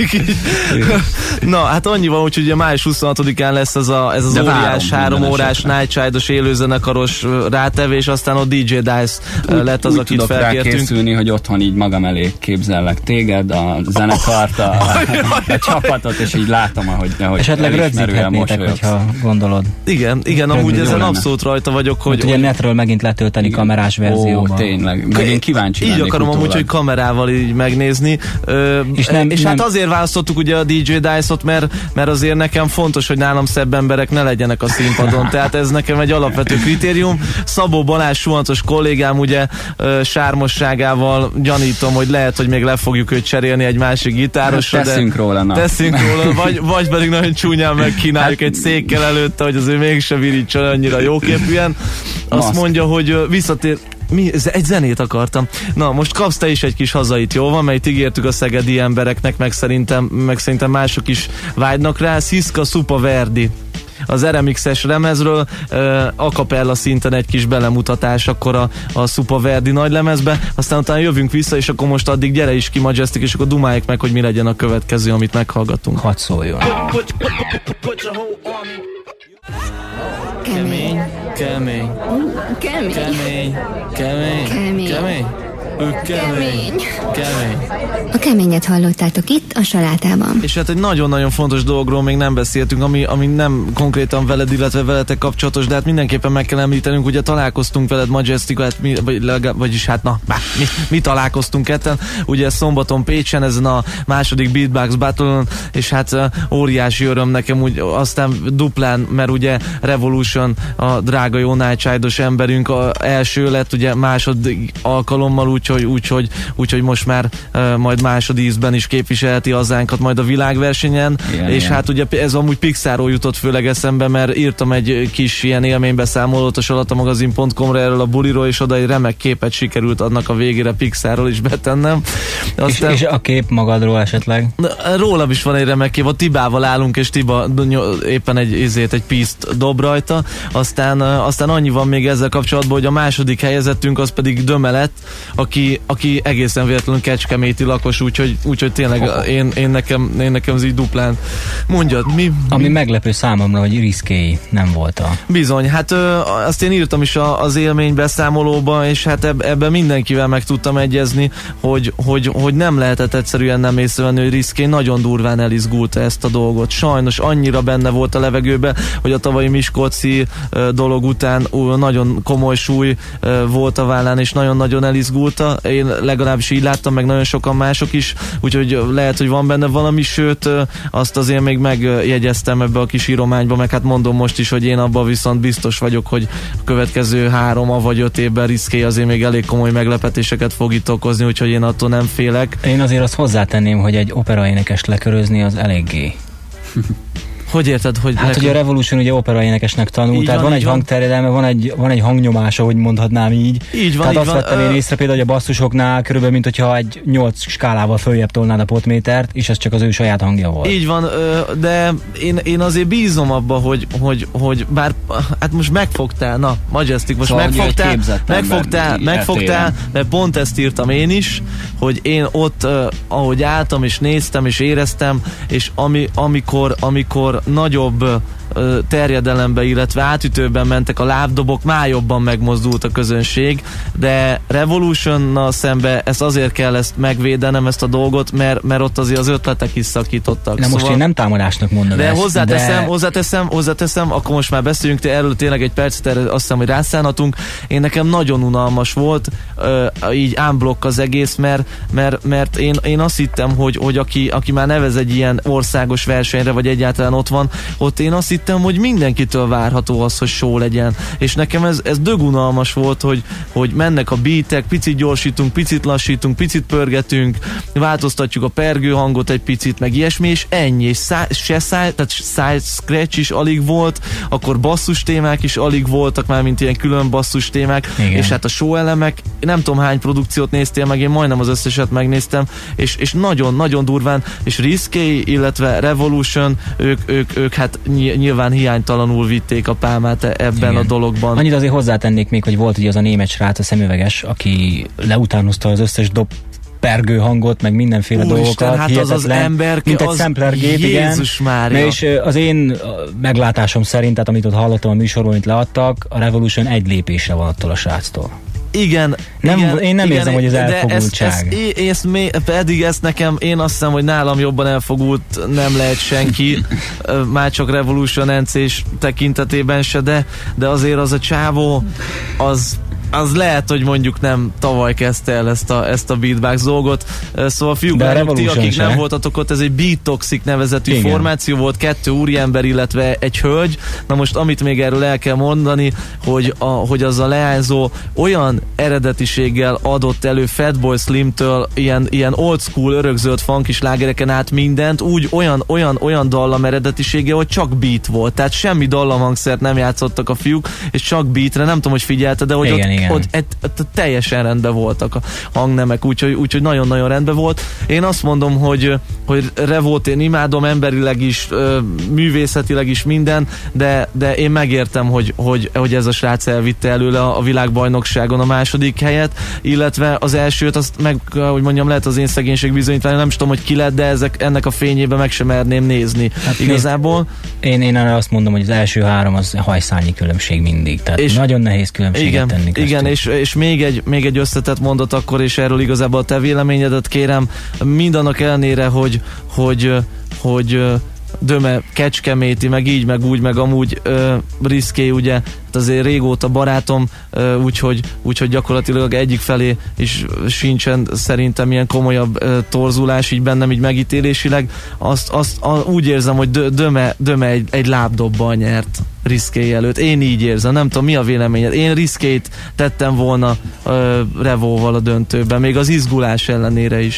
Na, hát annyi van, úgyhogy ugye május 26-án lesz ez az óriás 3 órás Nightchild-os élőzenekaros rátevés, aztán a DJ Dice lett az, akit felkértünk. Tudok rá készülni, hogy otthon így magam elé képzellek téged, a zenekart, a csapatot, és így látom, ahogy esetleg rögzíthetnétek, hogyha gondolod. Igen, amúgy ezen abszolút rajta vagyok, hogy... Ugye netről megint letölteni kamerás verzióban. Ó, tényleg. Meg én kíváncsi lennék így akarom amúgy, hogy kamerával így megnézni. És hát azért választottuk ugye a DJ Dice-ot, mert azért nekem fontos, hogy nálam szebb emberek ne legyenek a színpadon, tehát ez nekem egy alapvető kritérium. Szabó Balázs suhantos kollégám ugye sármosságával gyanítom, hogy lehet, hogy még le fogjuk őt cserélni egy másik gitárosra. Teszünk róla, vagy pedig nagyon csúnyán megkínáljuk egy székkel előtte, hogy azért mégse virítson annyira jóképűen. Azt mondja, hogy visszatér... Egy zenét akartam. Na, most kapsz te is egy kis hazait, jó van, mert ígértük a szegedi embereknek, meg szerintem mások is vágynak rá. Sziszka Szupa Verdi. Az RMX-es lemezről a cappella szinten egy kis belemutatás akkor a Szupa Verdi nagy lemezbe, aztán utána jövünk vissza, és akkor most addig gyere is ki Majestic, és akkor dumáljuk meg, hogy mi legyen a következő, amit meghallgatunk. Hadd szóljon. Kemény. Kemény. Kemény. Kemény. Kemény. Kemény. Kemény. Kemény. Kemény. A keményet hallottátok itt a Salátában. És hát egy nagyon-nagyon fontos dologról még nem beszéltünk, ami nem konkrétan veled, illetve veletek kapcsolatos, de hát mindenképpen meg kell említenünk, ugye találkoztunk veled Majestic, hát mi találkoztunk ketten, ugye szombaton Pécsen ezen a második Beatbox Battle-on, és hát óriási öröm nekem, úgy aztán duplán, mert ugye Revolution, a drága jó Nightchild-os emberünk első lett, ugye második alkalommal, úgyhogy most már majd másodízben is képviselheti hazánkat majd a világversenyen, és hát ugye ez amúgy Pixarról jutott főleg eszembe, mert írtam egy kis ilyen élménybeszámolót a salatamagazin.com-ra erről a buliról, és oda egy remek képet sikerült annak a végére Pixarról is betennem. Aztán, és a kép magadról esetleg? Rólam is van egy remek kép, a Tibával állunk, és Tiba éppen egy pízt dob rajta, aztán annyi van még ezzel kapcsolatban, hogy a második helyezettünk az pedig Döme lett, aki egészen véletlenül kecskeméti lakos, úgyhogy tényleg én nekem ez így duplán. Mondjad, mi? Ami meglepő számomra, hogy Risqué nem volt Bizony, hát azt én írtam is az élménybeszámolóba, és hát ebben mindenkivel meg tudtam egyezni, hogy nem lehetett egyszerűen nem észrevenni, hogy Risqué nagyon durván elizgulta ezt a dolgot. Sajnos annyira benne volt a levegőbe, hogy a tavalyi miskolci dolog után nagyon komoly súly volt a vállán, és nagyon-nagyon elizgulta. Én legalábbis így láttam, meg nagyon sokan mások is, úgyhogy lehet, hogy van benne valami, sőt, azt azért még megjegyeztem ebbe a kis írományba, meg hát mondom most is, hogy én abban viszont biztos vagyok, hogy a következő 3 vagy 5 évben Risqué azért még elég komoly meglepetéseket fog itt okozni, úgyhogy én attól nem félek. Én azért azt hozzátenném, hogy egy operaénekest lekörözni az eléggé. Hogy érted? Hát ugye a Revolution ugye operaénekesnek tanult, tehát van egy hangterjedelme, van egy hangnyomása, hogy mondhatnám így. Így van, tehát azt vettem én észre például, hogy a basszusoknál körülbelül, mint hogyha egy 8 skálával följebb tolnád a potmétert, és ez csak az ő saját hangja volt. Így van, de én azért bízom abba, hogy bár, hát most megfogtál, na, Majestic, most szóval megfogtál, mert pont ezt írtam én is, hogy én ott, ahogy álltam, és néztem, és éreztem, és amikor nagyobb terjedelembe, illetve átütőben mentek a lábdobok, már jobban megmozdult a közönség, de Revolutionnal szembe azért kell ezt megvédenem, ezt a dolgot, mert ott azért az ötletek is szakítottak. Na most én nem támadásnak mondom de ezt. Hozzáteszem, akkor most már beszéljünk erről tényleg egy percet, erre azt hiszem, hogy rászállhatunk. Én nekem nagyon unalmas volt így unblock az egész, mert én azt hittem, hogy aki már nevez egy ilyen országos versenyre, vagy egyáltalán ott van, ott én azt hittem, hogy mindenkitől várható az, hogy show legyen. És nekem ez dögunalmas volt, hogy mennek a beatek, picit gyorsítunk, picit lassítunk, picit pörgetünk, változtatjuk a pergő hangot egy picit, meg ilyesmi, és ennyi. És tehát side scratch is alig volt, akkor basszus témák is alig voltak, már mint ilyen külön basszus témák, igen. És hát a show elemek, nem tudom hány produkciót néztél meg, én majdnem az összeset megnéztem, és nagyon-nagyon durván, és Risqué, illetve Revolution, ők hát nyilván hiánytalanul vitték a pálmát ebben igen. A dologban. Annyit azért hozzátennék még, hogy volt ugye az a német srác, a szemüveges, aki leutánozta az összes pergő hangot, meg mindenféle dolgokat. Hát az ember, mint egy samplergép, igen. És az én meglátásom szerint, tehát amit ott hallottam a műsorban, amit leadtak, a Revolution egy lépésre van attól a sráctól. Igen. Én nem érzem, hogy ez elfogultság. Pedig ezt nekem, én azt hiszem, hogy nálam jobban elfogult nem lehet senki, már csak Revolution NC-s tekintetében se, de azért az a csávó, az lehet, hogy mondjuk nem tavaly kezdte el ezt a beatbox dolgot. Szóval fiúk, ti, akik nem voltatok ott, ez egy Beat Toxic nevezetű formáció volt, 2 úriember, illetve egy hölgy. Na most, amit még erről el kell mondani, hogy az a leányzó olyan eredetiséggel adott elő Fatboy Slimtől ilyen old school, örökzöld funky slágereken át mindent, úgy olyan dallam eredetisége, hogy csak beat volt. Tehát semmi dallamhangszert nem játszottak a fiúk, és csak beatre, nem tudom, hogy figyelte, de hogy ott teljesen rendben voltak a hangnemek, úgyhogy nagyon-nagyon rendben volt. Én azt mondom, hogy Revót én imádom emberileg is, művészetileg is minden, de én megértem, hogy ez a srác elvitte előle a világbajnokságon a második helyet, illetve az elsőt, azt meg, hogy mondjam, lehet az én szegénység bizonyítvány, nem is tudom, hogy ki lett, de ennek a fényében meg sem merném nézni. Hát igazából. Én erre azt mondom, hogy az első 3 az hajszálnyi különbség mindig, tehát és nagyon nehéz különbséget tenni. Igen, és még egy összetett mondat akkor, és erről igazából a te véleményedet kérem, mindannak ellenére, hogy Döme Kecskeméti, meg így, meg úgy, meg amúgy Riszké, ugye, hát azért régóta barátom, úgyhogy gyakorlatilag egyik felé is sincsen szerintem ilyen komolyabb torzulás így bennem, így megítélésileg. Úgy érzem, hogy Döme egy lábdobbal nyert Riszké előtt. Én így érzem, nem tudom, mi a véleményed. Én Riszkét tettem volna Revóval a döntőben, még az izgulás ellenére is.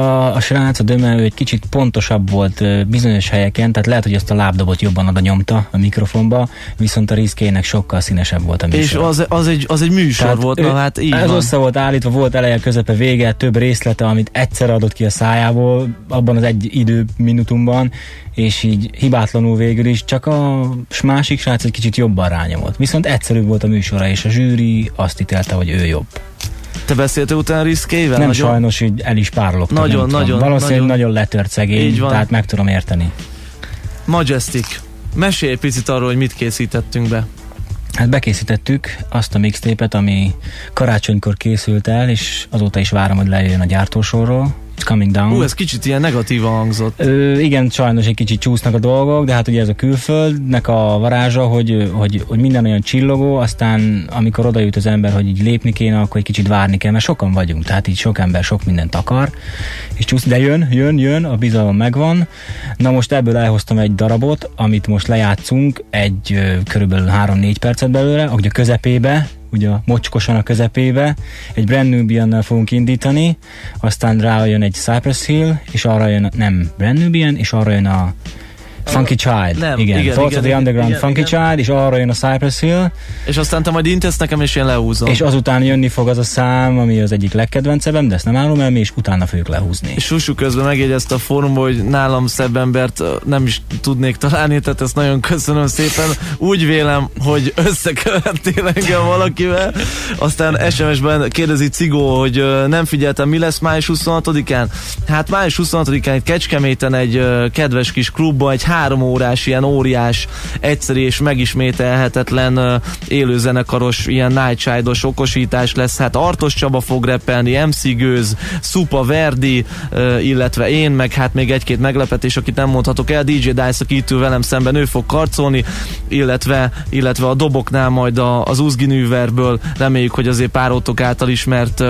A srác, a Döme, ő egy kicsit pontosabb volt bizonyos helyeken, tehát lehet, hogy azt a lábdobot jobban oda nyomta a mikrofonba, viszont a Riszkének sokkal színesebb volt a műsor. És az egy műsor tehát volt, na hát így ez össze volt állítva, volt eleje, közepe, vége, több részlete, amit egyszer adott ki a szájából, abban az egy időminutumban, és így hibátlanul végül is, csak a másik srác egy kicsit jobban rányomott. Viszont egyszerűbb volt a műsora, és a zsűri azt ítélte, hogy ő jobb. Te beszéltél utána Riszkével? Nem, sajnos így el is párologtak. Valószínűleg nagyon letört szegény, tehát meg tudom érteni. Majestic, mesélj egy picit arról, hogy mit készítettünk be. Hát bekészítettük azt a mixtépet, ami karácsonykor készült el, és azóta is várom, hogy lejöjjön a gyártósorról. It's coming down. Ez kicsit ilyen negatívan hangzott. Igen, sajnos egy kicsit csúsznak a dolgok, de hát ugye ez a külföldnek a varázsa, hogy minden olyan csillogó, aztán amikor oda jut az ember, hogy így lépni kéne, akkor egy kicsit várni kell, mert sokan vagyunk, tehát így sok ember sok mindent akar, és de jön, a bizalom megvan. Na most ebből elhoztam egy darabot, amit most lejátszunk, körülbelül 3-4 percet belőle, ahogy a közepébe, ugye mocskosan a közepébe, egy Brand Nubiannal fogunk indítani, aztán rájön egy Cypress Hill, és arra jön, nem Brand Nubian, és arra jön a Funky Child. Igen, Thoughts of the Underground Funky Child, és arra jön a Cypress Hill. És aztán te majd intesz nekem, és én lehúzom. És azután jönni fog az a szám, ami az egyik legkedvencebem, de ezt nem állom el, és utána fogjuk lehúzni. És Susu közben megjegyezte a fórumban, hogy nálam szebb embert nem is tudnék találni, tehát ezt nagyon köszönöm szépen. Úgy vélem, hogy összekövettél engem valakivel. Aztán SMS-ben kérdezi Cigó, hogy nem figyeltem, mi lesz május 26-án? Hát május 26-án itt Kecskeméten egy kedves kis klubban, egy 3 órás, ilyen óriás, egyszerű és megismételhetetlen élőzenekaros, ilyen Nightchild-os okosítás lesz. Hát Artos Csaba fog rappelni, MC Gőz, Szupa Verdi, illetve én, meg hát még egy-két meglepetés, akit nem mondhatok el. DJ Dice, aki itt ül velem szemben, ő fog karcolni, illetve a doboknál majd az Uzginűverből reméljük, hogy azért párótok által ismert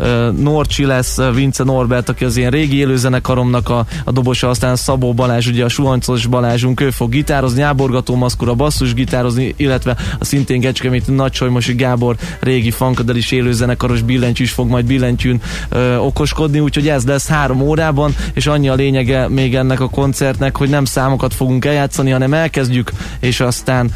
Norcsi lesz, Vince Norbert, aki az ilyen régi élőzenekaromnak a dobosa, aztán Szabó Balázs, ugye a Suhancos Balázsunk, ő fog gitározni, Áborgató Maszkura basszus gitározni, illetve a szintén Kecskeméti Nagysolymosi Gábor régi funkadelis élőzenekaros billentyű is fog majd billentyűn okoskodni, úgyhogy ez lesz 3 órában, és annyi a lényege még ennek a koncertnek, hogy nem számokat fogunk eljátszani, hanem elkezdjük, és aztán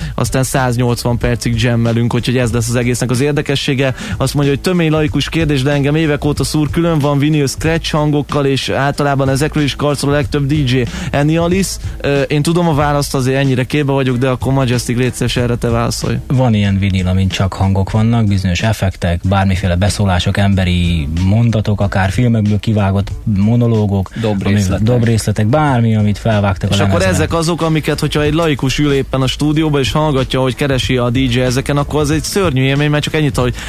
180 percig jammelünk, úgyhogy ez lesz az egésznek az érdekessége. Azt mondja, hogy tömény laikus kérdés, de engem évek óta szúr, külön van vinil scratch hangokkal, és általában ezekről is karcol a legtöbb DJ. Annie Alice, én tudom a választ, azért ennyire képbe vagyok, de akkor Majestic, légy szíves, erre te válaszolj. Van ilyen vinil, amin csak hangok vannak, bizonyos effektek, bármiféle beszólások, emberi mondatok, akár filmekből kivágott monológok, dob részletek, bármi, amit felvágtak és a lemezre. Akkor ezek azok, amiket, hogyha egy laikus ül éppen a stúdióba és hallgatja, hogy keresi a DJ ezeken, akkor az egy szörnyű élmény, mert csak ennyit, hogy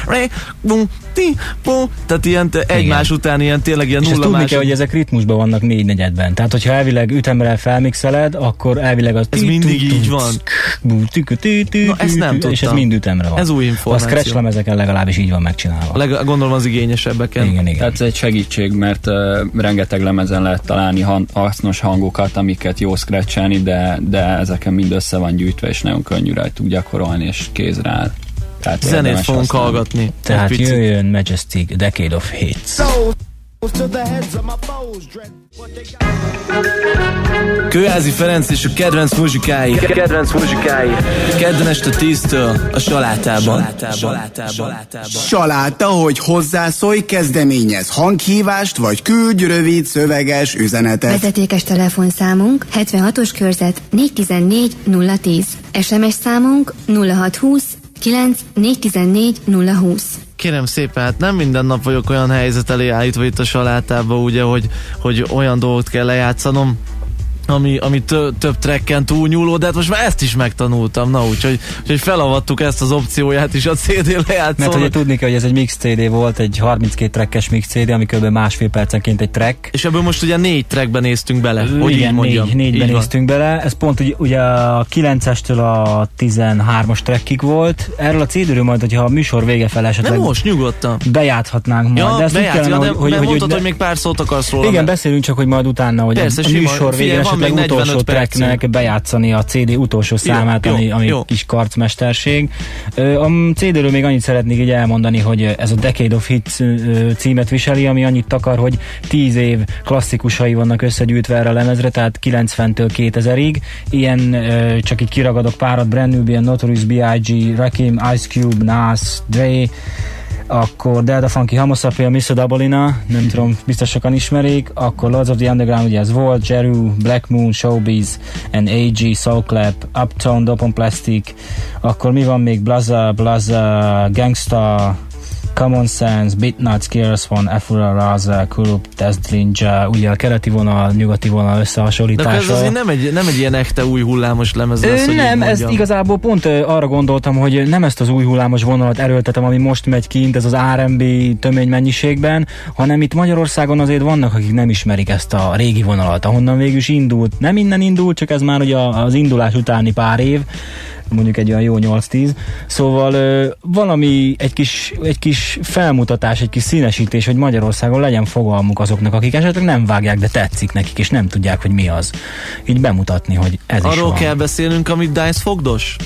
tehát ilyen egymás után ilyen tényleg ilyen és nulla tudni kell, hogy ezek ritmusban vannak 4/4-ben. Tehát, hogyha elvileg ütemre felmixeled, akkor elvileg az... Ez mindig így van. Na, ezt nem tudtam. És ez mind ütemre van. Ez új információ. A Scratch lemezeken legalábbis így van megcsinálva. Gondolom az igényesebbeken. Igen. Tehát ez egy segítség, mert rengeteg lemezen lehet találni hasznos hangokat, amiket jó scratchelni, de ezeken mind össze van gyűjtve, és nagyon könnyű rajtuk gyakorolni, és kézre áll. Zenét fogunk hallgatni. Tehát jöjjön Majestic, Decade of Hits. Kőházi Ferenc és a kedvenc muzsikái. Kedden este 10-től a Salátában. Saláta, hogy hozzászólj, kezdeményez hanghívást, vagy küldj rövid szöveges üzenetet. Vezetékes telefonszámunk 76-os körzet 414 010. SMS számunk 0620 9 414 020. Kérem szépen, hát nem minden nap vagyok olyan helyzet elé állítva itt a Salátában, ugye, hogy olyan dolgot kell lejátszanom, ami több tracken túlnyúló, de hát most már ezt is megtanultam, na úgyhogy felavattuk ezt az opcióját is a CD lejátszónak. Mert ugye tudni kell, hogy ez egy mix CD volt, egy 32 trackes mix CD, ami kb. Másfél percenként egy track. És ebből most ugye 4 trackben néztünk bele, hogy igen, így mondjam. Négyben néztünk bele, ez pont ugye a 9-estől a 13-as trackig volt. Erről a CD-ről majd, hogyha a műsor vége fel esetleg... Nem most, nyugodtan. Bejáthatnánk majd. Ja, de ezt kellene, hogy mondtad, hogy még pár szót akarsz róla. Igen, beszélünk csak, hogy majd utána, hogy persze, a műsor végén esetleg utolsó tracknek bejátszani a CD utolsó számát, ami kis karcmesterség. A CD-ről még annyit szeretnék így elmondani, hogy ez a Decade of Hits címet viseli, ami annyit takar, hogy 10 év klasszikusai vannak összegyűjtve erre a lemezre, tehát 90-től 2000-ig. Ilyen, csak így kiragadok párat, Brand New Bien, Notorious B.I.G., Rakim, Ice Cube, Nas, Dre, akkor Delta Funky, Homo Sapien, Mr. Dabolina, nem tudom, biztos sokan ismerik, akkor Lords of the Underground, ugye ez volt, Jeru, Black Moon, Showbiz, and A.G., Soulclap, Uptown, Dopon Plastic, akkor mi van még, Blaza, Gangsta, Common Sense, Beatnuts, KRS-One, Afura, Raza, Kurup, Testlinja, ugye a keleti vonal, nyugati vonal összehasonlítása. De ez azért nem egy ilyen echte új hullámos lemez lesz, nem, ez igazából pont arra gondoltam, hogy nem ezt az új hullámos vonalat erőltetem, ami most megy kint, ez az R&B tömény mennyiségben, hanem itt Magyarországon azért vannak, akik nem ismerik ezt a régi vonalat, ahonnan végül is indult. Nem innen indult, csak ez már ugye az indulás utáni pár év, mondjuk egy olyan jó 8-10. Szóval valami egy kis felmutatás, egy kis színesítés, hogy Magyarországon legyen fogalmuk azoknak, akik esetleg nem vágják, de tetszik nekik, és nem tudják, hogy mi az. Így bemutatni, hogy ez arról is van. Arról kell beszélnünk, amit Dice fogdos?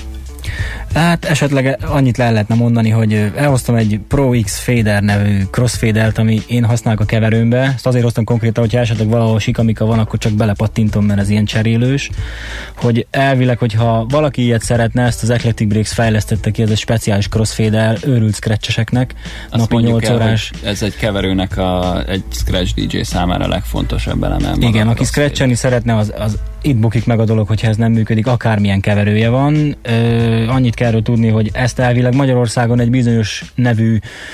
Hát esetleg annyit le lehetne mondani, hogy elhoztam egy Pro X Fader nevű crossfadert, ami én használok a keverőmbe. Ezt azért hoztam konkrétan, hogyha esetleg valahol sikamika van, akkor csak belepattintom, mert ez ilyen cserélős. Hogy elvileg, hogyha valaki ilyet szeretne, ezt az Eclectic Breaks fejlesztette ki, ez egy speciális crossfader őrült scratcheseknek. Napi 8 órás. Ez egy keverőnek egy scratch DJ számára a legfontosabb eleme. Igen, aki scratchelni szeretne, az itt bukik meg a dolog, hogyha ez nem működik, akármilyen keverője van. Annyit kell erről tudni, hogy ezt elvileg Magyarországon egy bizonyos nevű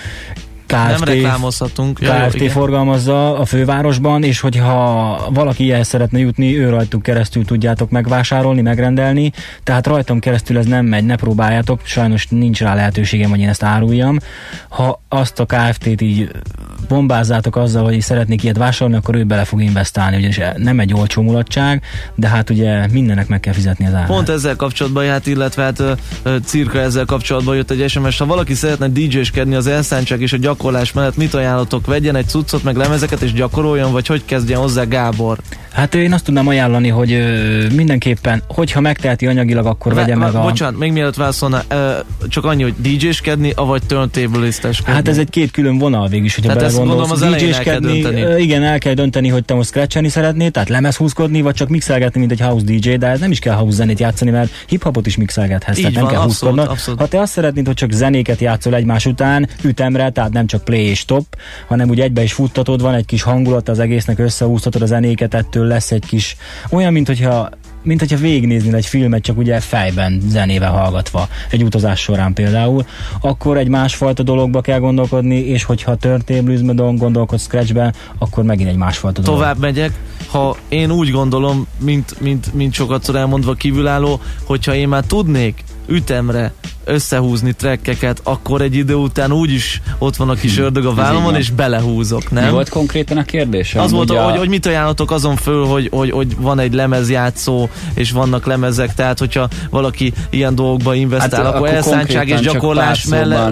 KFT forgalmazza a fővárosban, és hogyha valaki ilyenhez szeretne jutni, ő rajtuk keresztül tudjátok megvásárolni, megrendelni, tehát rajtam keresztül ez nem megy, ne próbáljátok, sajnos nincs rá lehetőségem, hogy én ezt áruljam. Ha azt a KFT-t így bombázzátok azzal, hogy szeretnék ilyet vásárolni, akkor ő bele fog investálni, ugyanis nem egy olcsó mulatság, de hát ugye mindennek meg kell fizetni az árát. Pont ezzel kapcsolatban, hát illetve hát cirka ezzel kapcsolatban jött egy SMS, ha valaki szeretne DJ-skedni az elszántság és a gyakorlás mellett, mit ajánlatok? Vegyen egy cuccot, meg lemezeket és gyakoroljon, vagy hogy kezdjen hozzá, Gábor? Hát én azt tudnám ajánlani, hogy mindenképpen, hogyha megteheti anyagilag, akkor vegye meg a... Bocsánat, még mielőtt válaszolna, csak annyi, hogy DJ-skedni, avagy turntable-istes. Hát ez egy két külön vonal végig, hogyha belegondolsz. DJ-skedni, igen, el kell dönteni, hogy te most scratchelni szeretnéd, tehát lemezhúzkodni, vagy csak mixelgetni, mint egy house DJ, de ez nem is kell house zenét játszani, mert hip-hopot is mixelgethetsz, tehát nem kell húzkodnod. Ha te azt szeretnéd, hogy csak zenéket játszol egymás után, ütemre, tehát nem csak play és stop, hanem úgy egybe is futtatod, van egy kis hangulat az egésznek, összehúztatod a zenéket, ettől lesz egy kis olyan, mint hogyha végignéznél egy filmet, csak ugye fejben zenével hallgatva, egy utazás során például, akkor egy másfajta dologba kell gondolkodni, és hogyha turntable-ben gondolkodsz scratchben, akkor megint egy másfajta dolog. Tovább megyek, ha én úgy gondolom, mint sokatszor elmondva kívülálló, hogyha én már tudnék ütemre összehúzni trekkeket, akkor egy idő után úgyis ott van a kis ördög a vállamon, és belehúzok, nem? Mi volt konkrétan a kérdésem? Az volt, hogy mit ajánlotok azon föl, hogy van egy lemezjátszó, és vannak lemezek, tehát hogyha valaki ilyen dolgokba investál, akkor elszántság és gyakorlás mellett...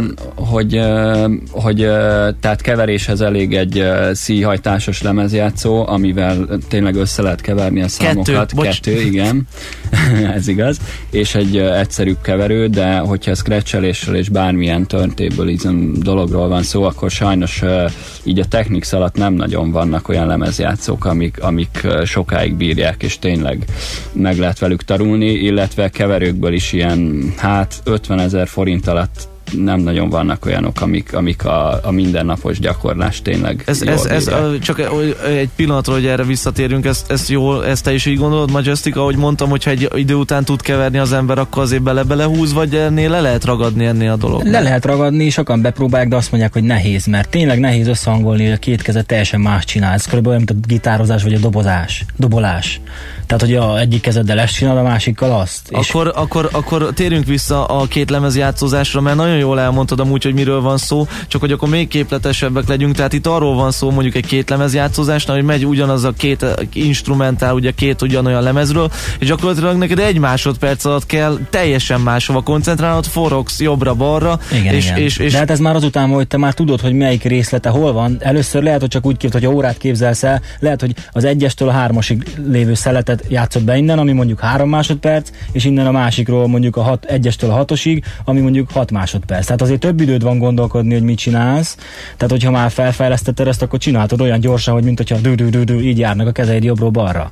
Hogy tehát keveréshez elég egy szíjhajtásos lemezjátszó, amivel tényleg össze lehet keverni a számokat. Kettő, igen. Ez igaz. És egy egyszerűbb keverő, de hogyha scratchelésről és bármilyen turntable dologról van szó, akkor sajnos így a Technics alatt nem nagyon vannak olyan lemezjátszók, amik sokáig bírják, és tényleg meg lehet velük tarulni, illetve keverőkből is ilyen 50 000 forint alatt nem nagyon vannak olyanok, amik a mindennapos gyakorlás tényleg ez csak egy pillanatra, hogy erre visszatérjünk, ezt te is így gondolod, Majestic, ahogy mondtam, hogyha egy idő után tud keverni az ember, akkor azért belehúz, vagy ennél le lehet ragadni ennél a dolog? Le lehet ragadni, sokan bepróbálják, de azt mondják, hogy nehéz, mert tényleg nehéz összehangolni, hogy a két kezet teljesen más csinálsz, körülbelül mint a gitározás vagy a dobolás. Tehát, hogy egyik kezeddel ezt csinál, a másikkal azt. Akkor térjünk vissza a két lemezjátszózásra, mert nagyon jól elmondtad amúgy, hogy miről van szó, csak hogy akkor még képletesebbek legyünk, tehát itt arról van szó mondjuk egy két lemezjátszózásnál, hogy megy ugyanaz a két instrumentál, ugye két ugyanolyan lemezről, és gyakorlatilag neked 1 másodperc alatt kell teljesen máshova koncentrálnod, forogsz jobbra-balra. És de hát ez már azután, hogy te már tudod, hogy melyik részlete hol van. Először lehet, hogy csak úgy képzeld, hogy órát képzelsz el, lehet, hogy az 1-estől a 3-asig lévő szeletet játszod be innen, ami mondjuk 3 másodperc, és innen a másikról mondjuk a 1-estől a 6-osig, ami mondjuk 6 másodperc. Tehát azért több időd van gondolkodni, hogy mit csinálsz. Tehát, hogyha már felfejlesztetted ezt, akkor csináltad olyan gyorsan, hogy mint hogyha így járnak a kezeid jobbról balra.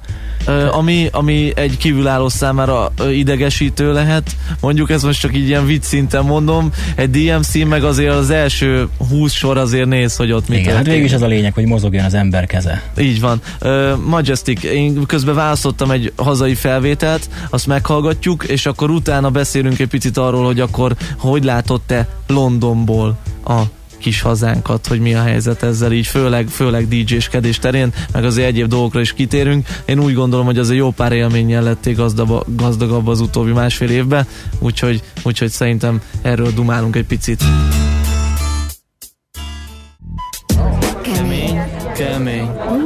Ami egy kívülálló számára idegesítő lehet, mondjuk ez most csak így ilyen vicc szinten mondom, egy DMC meg azért az első 20 sor azért néz, hogy ott mit történik. Hát végül is az a lényeg, hogy mozogjon az ember keze. Így van. Majestic, én közben választottam egy hazai felvételt, azt meghallgatjuk, és akkor utána beszélünk egy picit arról, hogy akkor hogy látod te Londonból a kis hazánkat, hogy mi a helyzet ezzel így, főleg DJ-skedés terén, meg azért egyéb dolgokra is kitérünk. Én úgy gondolom, hogy azért jó pár élménnyel lették gazdagabb az utóbbi 1,5 évben, úgyhogy szerintem erről dumálunk egy picit. Kemény.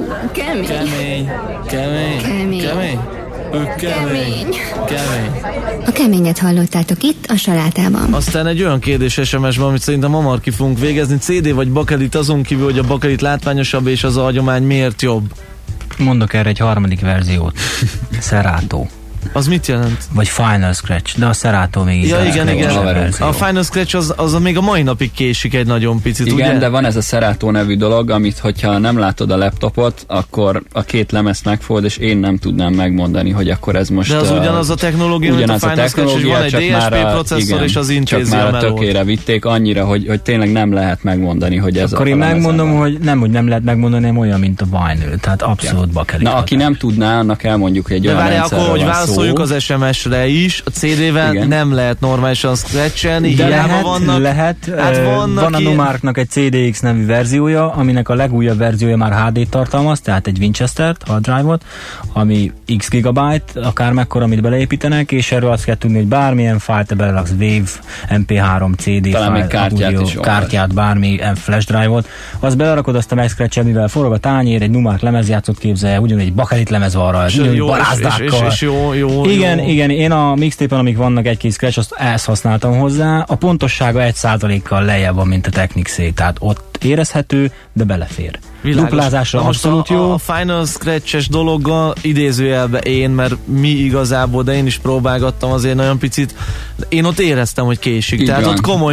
A keményet hallottátok itt a salátában. Aztán egy olyan kérdés SMS-ben, amit szerintem hamar ki fogunk végezni. CD vagy bakelit, azon kívül, hogy a bakelit látványosabb és az a hagyomány miért jobb? Mondok erre egy harmadik verziót. Serato. Az mit jelent? Vagy Final Scratch, de a Serato még így. Ja, igen. A Final Scratch az még a mai napig késik egy nagyon picit, igen, ugye? De van ez a Serato nevű dolog, amit hogyha nem látod a laptopot, akkor a két lemezt megfogod, és én nem tudnám megmondani, hogy akkor ez most... De az ugyanaz a technológia, ugyanaz a Final Scratch, hogy van egy DSP processzor, és az intézi a melót. Csak már a tökére vitték annyira, hogy tényleg nem lehet megmondani, hogy ez akkor én megmondom, hogy nem lehet megmondani, nem olyan, mint a vinyl, tehát abszolút bakelit. Na, aki nem tudná, annak elmondjuk egy olyan rendszerről van szó. Az SMS-re is, a CD-vel nem lehet normálisan scratchelni, hiába vannak. Lehet. Van a Numarknak egy CDX nevű verziója, aminek a legújabb verziója már HD-t tartalmaz, tehát egy Winchester-t, hard drive-ot, ami x gigabyte, akár mekkora, amit beleépítenek, és erről azt kell tudni, hogy bármilyen fájlt belelaksz, Wave, MP3, CD kártyát, bármi flash drive-ot, azt belerakod, azt a megscratchel, mivel forog a tányér, egy Numark lemezjátszót képzelje, ugyanúgy egy bakelit lemez van rajta, ugyanúgy barázdákkal. Igen, én a mixtape-en, amik vannak egy-két scratch, ezt használtam hozzá. A pontossága 1%-kal lejjebb van, mint a Technics-é, tehát ott érezhető, de belefér. Világos. Duplázásra abszolút jó. A Final Scratch-es dologgal idézőjelbe én, mert mi igazából, de én is próbálgattam azért nagyon picit. Én ott éreztem, hogy késik. Igen. Tehát ott komoly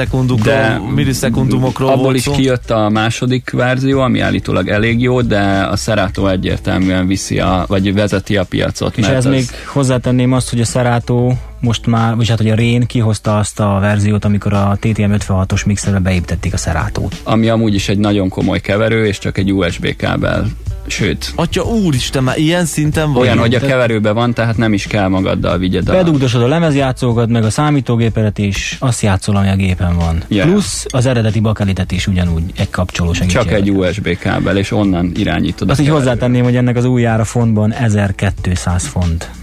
millisekundumokról abból volt is kijött a második verzió, ami állítólag elég jó, de a Serato egyértelműen vezeti a piacot. És ez még hozzátenném azt, hogy a Serato most már, vagy hát, hogy a Rén kihozta azt a verziót, amikor a TTM 56-os mixerbe beépítették a Seratót. Ami amúgy is egy nagyon komoly keverő, és csak egy USB kábel. Sőt. Atya úristen, már ilyen szinten van. Olyan, hogy a keverőben van, tehát nem is kell magaddal vigyed. Bedugdosod a lemezjátszókat, meg a számítógépet, és azt játszol, ami a gépen van. Yeah. Plusz az eredeti bakelitet is ugyanúgy egy kapcsoló segítségével. Csak egy USB kábel, és onnan irányítod. Azt így hozzátenném, hogy ennek az újjára fontban 1200 font.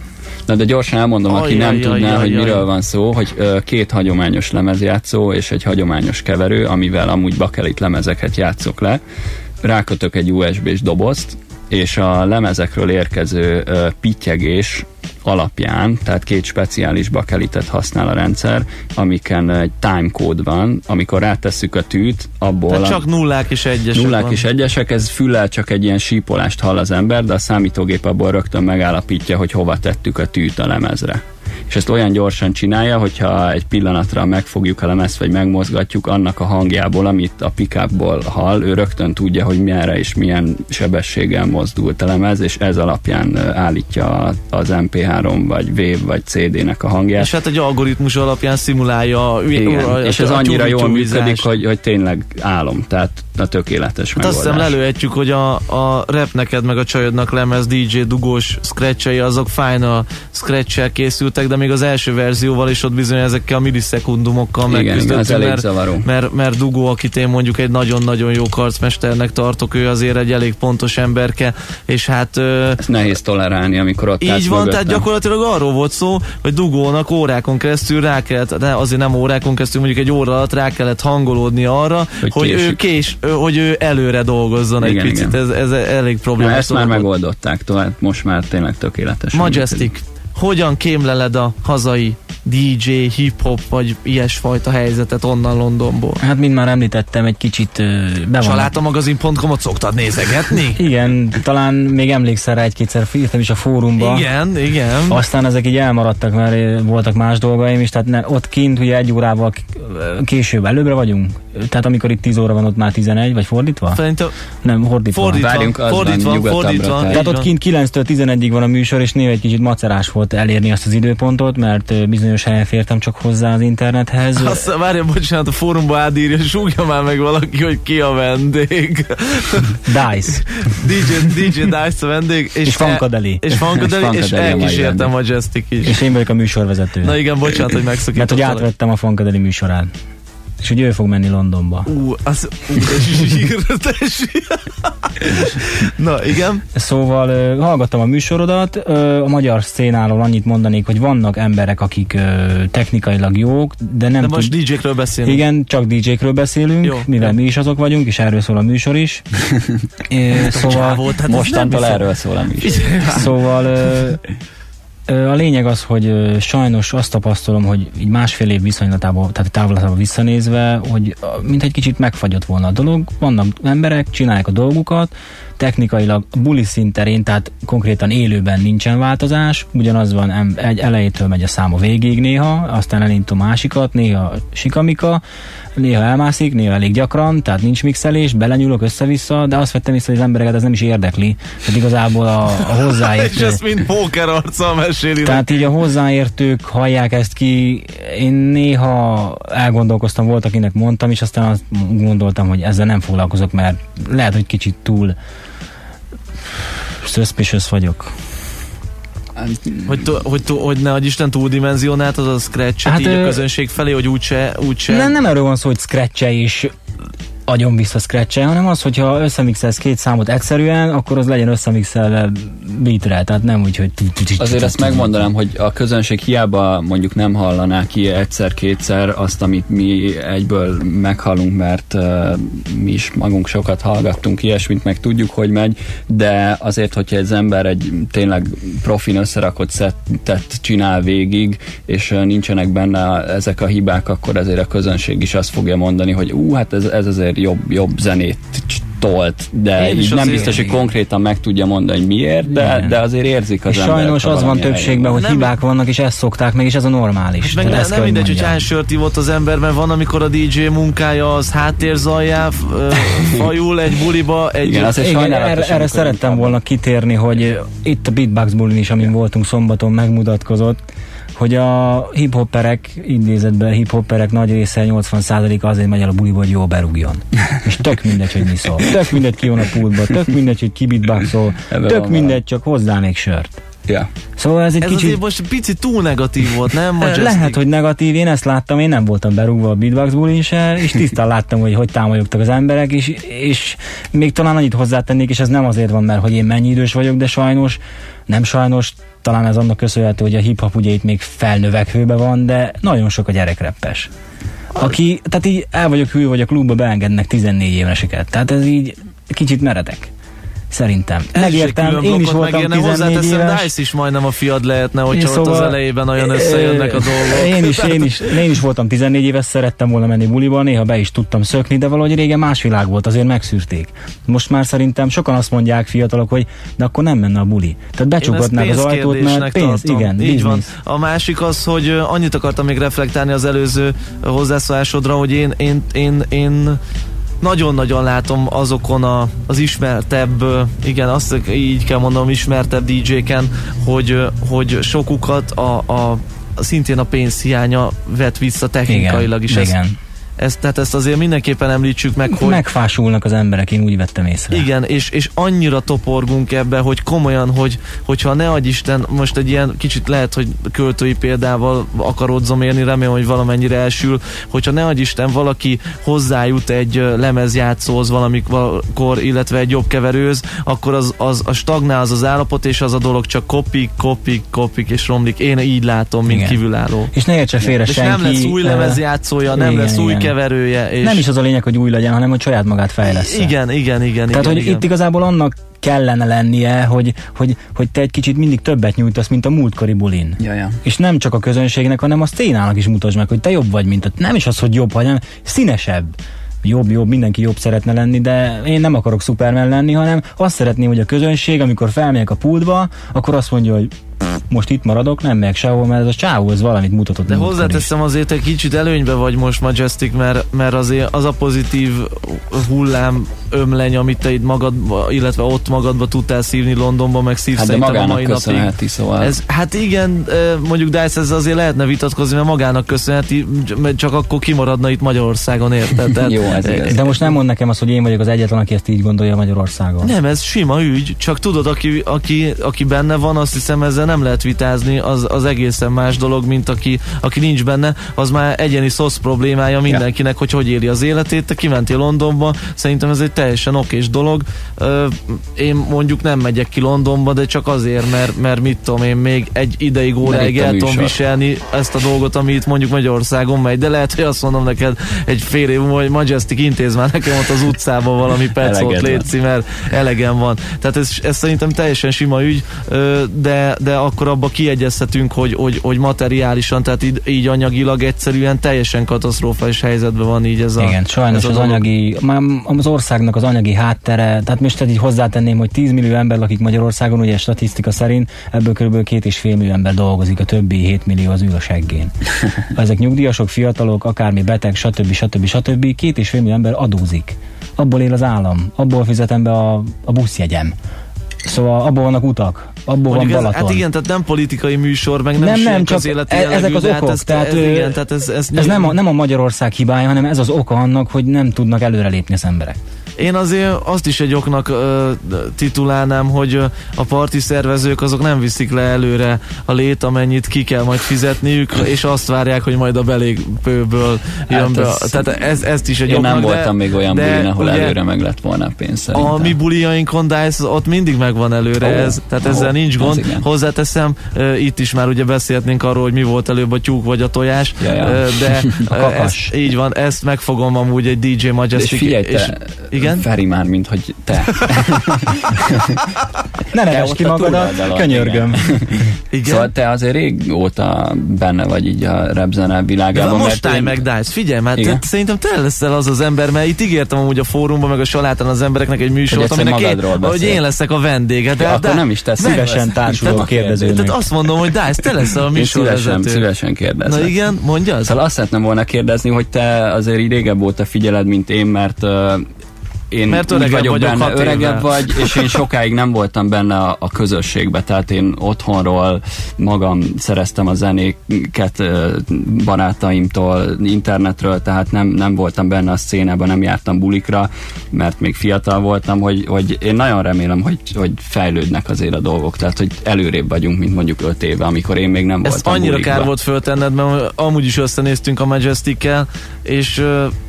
Na de gyorsan elmondom, aki nem tudná, hogy miről van szó, hogy 2 hagyományos lemezjátszó és egy hagyományos keverő, amivel amúgy bakelit lemezeket játszok le. Rákötök egy USB-s dobozt, és a lemezekről érkező pittyegés alapján, tehát 2 speciális bakelitet használ a rendszer, amiken egy timecode van, amikor rátesszük a tűt, abból... Tehát csak nullák és egyesek nullák és egyesek, ez füllel csak egy ilyen sípolást hall az ember, de a számítógép abból rögtön megállapítja, hogy hova tettük a tűt a lemezre. És ezt olyan gyorsan csinálja, hogyha egy pillanatra megfogjuk a lemezt, vagy megmozgatjuk, annak a hangjából, amit a pick-upból hall, ő rögtön tudja, hogy merre és milyen sebességgel mozdult a lemez, és ez alapján állítja az MP3 vagy Wave vagy CD-nek a hangját. És hát egy algoritmus alapján szimulálja és ez annyira jól működik, hogy tényleg álom, tehát a tökéletes megoldás. Azt hiszem lelőhetjük, hogy a rap neked meg a csajodnak lemez DJ dugós scratchei, azok Final scratch-el készültek, de még az első verzióval is ott bizony ezekkel a millisekundumokkal megküzdöttünk, mert Dugó, akit én mondjuk egy nagyon-nagyon jó karcmesternek tartok, ő azért egy elég pontos emberke, és hát... Ezt nehéz tolerálni, amikor ott így van, tehát gyakorlatilag arról volt szó, hogy Dugónak órákon keresztül rá kellett, de azért nem órákon keresztül, mondjuk egy óra alatt rá kellett hangolódni arra, hogy ő előre dolgozzon egy picit. Ez elég problémás. Ezt már megoldották, tovább most már tényleg tökéletes. Majestic, hogyan kémleled a hazai DJ, hip-hop vagy ilyesfajta helyzetet onnan Londonból? Hát, mint már említettem, egy kicsit Salátamagazin.com-ot szoktad nézegetni? Igen, talán még emlékszel rá, egy-kétszer írtam is a fórumba. Igen. Aztán ezek így elmaradtak, mert voltak más dolgaim is, tehát ott kint ugye 1 órával később előbbre vagyunk. Tehát amikor itt 10 óra van, ott már 11, vagy fordítva? Szerintem nem, fordítva. Fordítva. Tehát ott kint 9-től 11-ig van a műsor, és néha egy kicsit macerás volt elérni azt az időpontot, mert bizonyos helyen fértem csak hozzá az internethez. Azt várja, bocsánat, a fórumba átírja, súgja már meg valaki, hogy ki a vendég. Dice. DJ Dice a vendég. És Funkadeli. És elkísértem Majestic is. És én vagyok a műsorvezető. Na igen, bocsánat, hogy megszakítottam. Mert hogy átvettem a Funkadeli műsorán. És hogy ő fog menni Londonba. De zsír. Na, igen. Szóval hallgattam a műsorodat, a magyar szcénáról annyit mondanék, hogy vannak emberek, akik technikailag jók, de nem... De most DJ-kről beszélünk. Igen, csak DJ-kről beszélünk, jó, mivel mi is azok vagyunk, és erről szól a műsor is. Szóval mostantól erről szól a műsor. Szóval... A lényeg az, hogy sajnos azt tapasztalom, hogy így 1,5 év viszonylatából, tehát távolatából visszanézve, hogy mint egy kicsit megfagyott volna a dolog. Vannak emberek, csinálják a dolgukat, technikailag buli szinterén, tehát konkrétan élőben nincsen változás, ugyanaz van, egy elejétől megy a szám a végig néha, aztán elindít a másikat, néha sikamika, néha elmászik, néha elég gyakran, tehát nincs mixelés, belenyúlok össze-vissza, de azt vettem észre, hogy az embereket ez nem is érdekli. Tehát igazából a hozzáértő... És ezt mind póker arccal meséli. Tehát így a hozzáértők hallják ezt ki. Én néha elgondolkoztam, volt, akinek mondtam, és aztán azt gondoltam, hogy ezzel nem foglalkozok, mert lehet, hogy kicsit túl suspicious vagyok. Hogy ne adj Isten túldimenzionált az a scratch-et így a közönség felé, hogy úgyse... Nem erről van szó, hogy scratch-e is agyon vissza scratch-el, hanem az, hogyha összemixelsz 2 számot egyszerűen, akkor az legyen összemixelve beatre, tehát nem úgy, hogy... Azért ezt megmondanám, hogy a közönség hiába mondjuk nem hallaná ki egyszer-kétszer azt, amit mi egyből meghallunk, mert mi is magunk sokat hallgattunk ilyesmit, meg tudjuk, hogy megy, de azért, hogyha egy ember egy tényleg profin összerakott szettet csinál végig, és nincsenek benne ezek a hibák, akkor azért a közönség is azt fogja mondani, hogy hát ez azért jobb zenét tolt, de így nem biztos, hogy konkrétan meg tudja mondani, hogy miért, de azért érzik az emberek. Sajnos az van többségben, hogy hibák vannak, és ezt szokták meg, és ez a normális. Meg nem mindegy, hogy hány sört ivott az ember, mert van, amikor a DJ munkája az háttérzajjá fajul egy buliba. Erre szerettem volna kitérni, hogy itt a Beatbox bulin is, amin voltunk szombaton, megmutatkozott, hogy a hip-hopperek, idézetben hip-hopperek nagy része, 80%-a azért megy el a buliba, hogy jól berúgjon. És tök mindegy, hogy mi szól. Tök mindegy, ki van a pultba, tök mindegy, hogy ki beatboxol, tök mindegy, csak hozzá még sört. Yeah. Szóval ez kicsit... azért most picit túl negatív volt, nem? Lehet, hogy negatív, én ezt láttam, én nem voltam berúgva a Beatbox bulin se, és tisztán láttam, hogy támolyogtak az emberek, és még talán annyit hozzátennék, és ez nem azért van, mert hogy én mennyi idős vagyok, de sajnos, talán ez annak köszönhető, hogy a hip-hop ugye itt még felnövekvőben van, de nagyon sok a gyerekreppes. Aki, tehát így el vagyok hű, vagy a klubba beengednek 14 éveseket. Tehát ez így kicsit meredek. Szerintem. Megértem, én is voltam 14 éves. Dice is majdnem a fiad lehetne, hogyha szóval ott az elejében olyan összejönnek a dolgok. Én is voltam 14 éves, szerettem volna menni buliba, néha be is tudtam szökni, de valahogy régen más világ volt, azért megszűrték. Most már szerintem sokan azt mondják fiatalok, hogy de akkor nem menne a buli. Tehát becsukhatnák az ajtót, mert pénz, igen, így van. A másik az, hogy annyit akartam még reflektálni az előző hozzászólásodra, hogy én nagyon-nagyon látom azokon az ismertebb, igen, azt így kell mondanom, ismertebb DJ-ken, hogy sokukat szintén a pénzhiánya vet vissza technikailag is. Igen. Tehát ezt azért mindenképpen említsük meg, hogy... Megfásulnak az emberek, én úgy vettem észre. Igen, és annyira toporgunk ebbe, hogy komolyan, hogyha ne adj Isten, most egy ilyen kicsit lehet, hogy költői példával akarodzom érni, remélem, hogy valamennyire elsül, hogyha ne adj Isten valaki hozzájut egy lemezjátszóhoz valamikor, illetve egy jobb keverőz, akkor az stagnál az állapot, és az a dolog csak kopik, és romlik. Én így látom, mint kívülálló. És ne értse félre senki. És nem lesz új lemezjátszója, nem lesz új keverője. És nem is az a lényeg, hogy új legyen, hanem hogy saját magát fejlesz. Igen. Tehát, hogy itt igazából annak kellene lennie, hogy te egy kicsit mindig többet nyújtasz, mint a múltkori bulin. Ja. És nem csak a közönségnek, hanem a szcénának is mutasd meg, hogy te jobb vagy, mint nem is az, hogy jobb, hanem színesebb. Jobb, mindenki jobb szeretne lenni, de én nem akarok Superman lenni, hanem azt szeretném, hogy a közönség, amikor felmegyek a pultba, akkor azt mondja, hogy most itt maradok, nem megyek sehol, mert ez a csávó, ez valamit mutatott. De hozzáteszem, azért egy kicsit előnybe vagy most, Majestic, mert azért az a pozitív hullám ömleny, amit te itt magadba, illetve ott magadba tudtál szívni Londonban, meg szívsz szerintem a mai napig. Szóval. Hát igen, mondjuk Dice, ez azért lehetne vitatkozni, mert magának köszönheti, csak akkor kimaradna itt Magyarországon, érted? Tehát, jó, ez igaz. De most nem mond nekem azt, hogy én vagyok az egyetlen, aki ezt így gondolja Magyarországon. Nem, ez sima ügy, csak tudod, aki benne van, azt hiszem ezzel nem lehet vitázni, az egészen más dolog, mint aki nincs benne, az már egyéni szosz problémája mindenkinek, hogy éli az életét. Te kimentél Londonba, szerintem ez egy teljesen okés dolog. Én mondjuk nem megyek ki Londonba, de csak azért, mert mit tudom én, még egy ideig, óráig el tudom viselni ezt a dolgot, ami itt mondjuk Magyarországon megy, de lehet, hogy azt mondom neked egy fél év, hogy Majestic, intéz már nekem ott az utcában valami percot, létszi, mert elegem van. Tehát ez szerintem teljesen sima ügy, de akkor abba kiegyezhetünk, hogy materiálisan, tehát így anyagilag egyszerűen teljesen katasztrofális helyzetben van így ez a... Igen, sajnos az országnak az anyagi háttere, tehát most így hozzátenném, hogy 10 millió ember lakik Magyarországon, ugye statisztika szerint, ebből kb. 2,5 millió ember dolgozik, a többi 7 millió az ül a seggén. Ezek nyugdíjasok, fiatalok, akármi beteg, stb. 2,5 millió ember adózik. Abból él az állam, abból fizetem be a buszjegyem. Szóval abból vannak utak, abból mondjuk van Balaton. Hát igen, tehát nem politikai műsor, meg nem csak ezek az okok. Ez nem a Magyarország hibája, hanem ez az oka annak, hogy nem tudnak előrelépni az emberek. Én azért azt is egy oknak titulálnám, hogy a parti szervezők azok nem viszik le előre a lét, amennyit ki kell majd fizetniük, és azt várják, hogy majd a belépőből jön be. Tehát ezt is egy oknak. Én nem voltam még olyan bulin, ahol előre meg lett volna a pénz szerintem. A mi bulijainkon, Dice, ott mindig megvan előre tehát ezzel nincs gond. Hozzáteszem, itt is már ugye beszélhetnénk arról, hogy mi volt előbb a tyúk vagy a tojás, de így van, ezt megfogom amúgy egy DJ Majestic. És figyelj, igen? Feri már, mint hogy te. Ne nevesd ki magadat, könyörgöm. Igen? Szóval te azért régóta benne vagy így a rapzene világában. De most állj meg, Dice, figyelj már, szerintem te leszel az ember, mert itt ígértem amúgy a fórumban, meg a salátán az embereknek egy műsort, hogy én leszek a vendége. De akkor nem is tesz. Szívesen társuló a kérdezőnek. Tehát azt mondom, hogy Dice, te leszel a műsorvezető. Szívesen kérdezek. Na igen, mondjad. Szóval azt szeretném volna kérdezni, hogy te azért így régebb óta figyeled, mint én, mert öregebb vagy, és én sokáig nem voltam benne a közösségbe, tehát én otthonról magam szereztem a zenéket barátaimtól, internetről, tehát nem voltam benne a szcénában, nem jártam bulikra, mert még fiatal voltam, hogy én nagyon remélem, hogy fejlődnek azért a dolgok, tehát hogy előrébb vagyunk, mint mondjuk 5 éve, amikor én még nem voltam bulikba. Annyira kár volt föltenned, mert amúgy is összenéztünk a Majestic-kel, és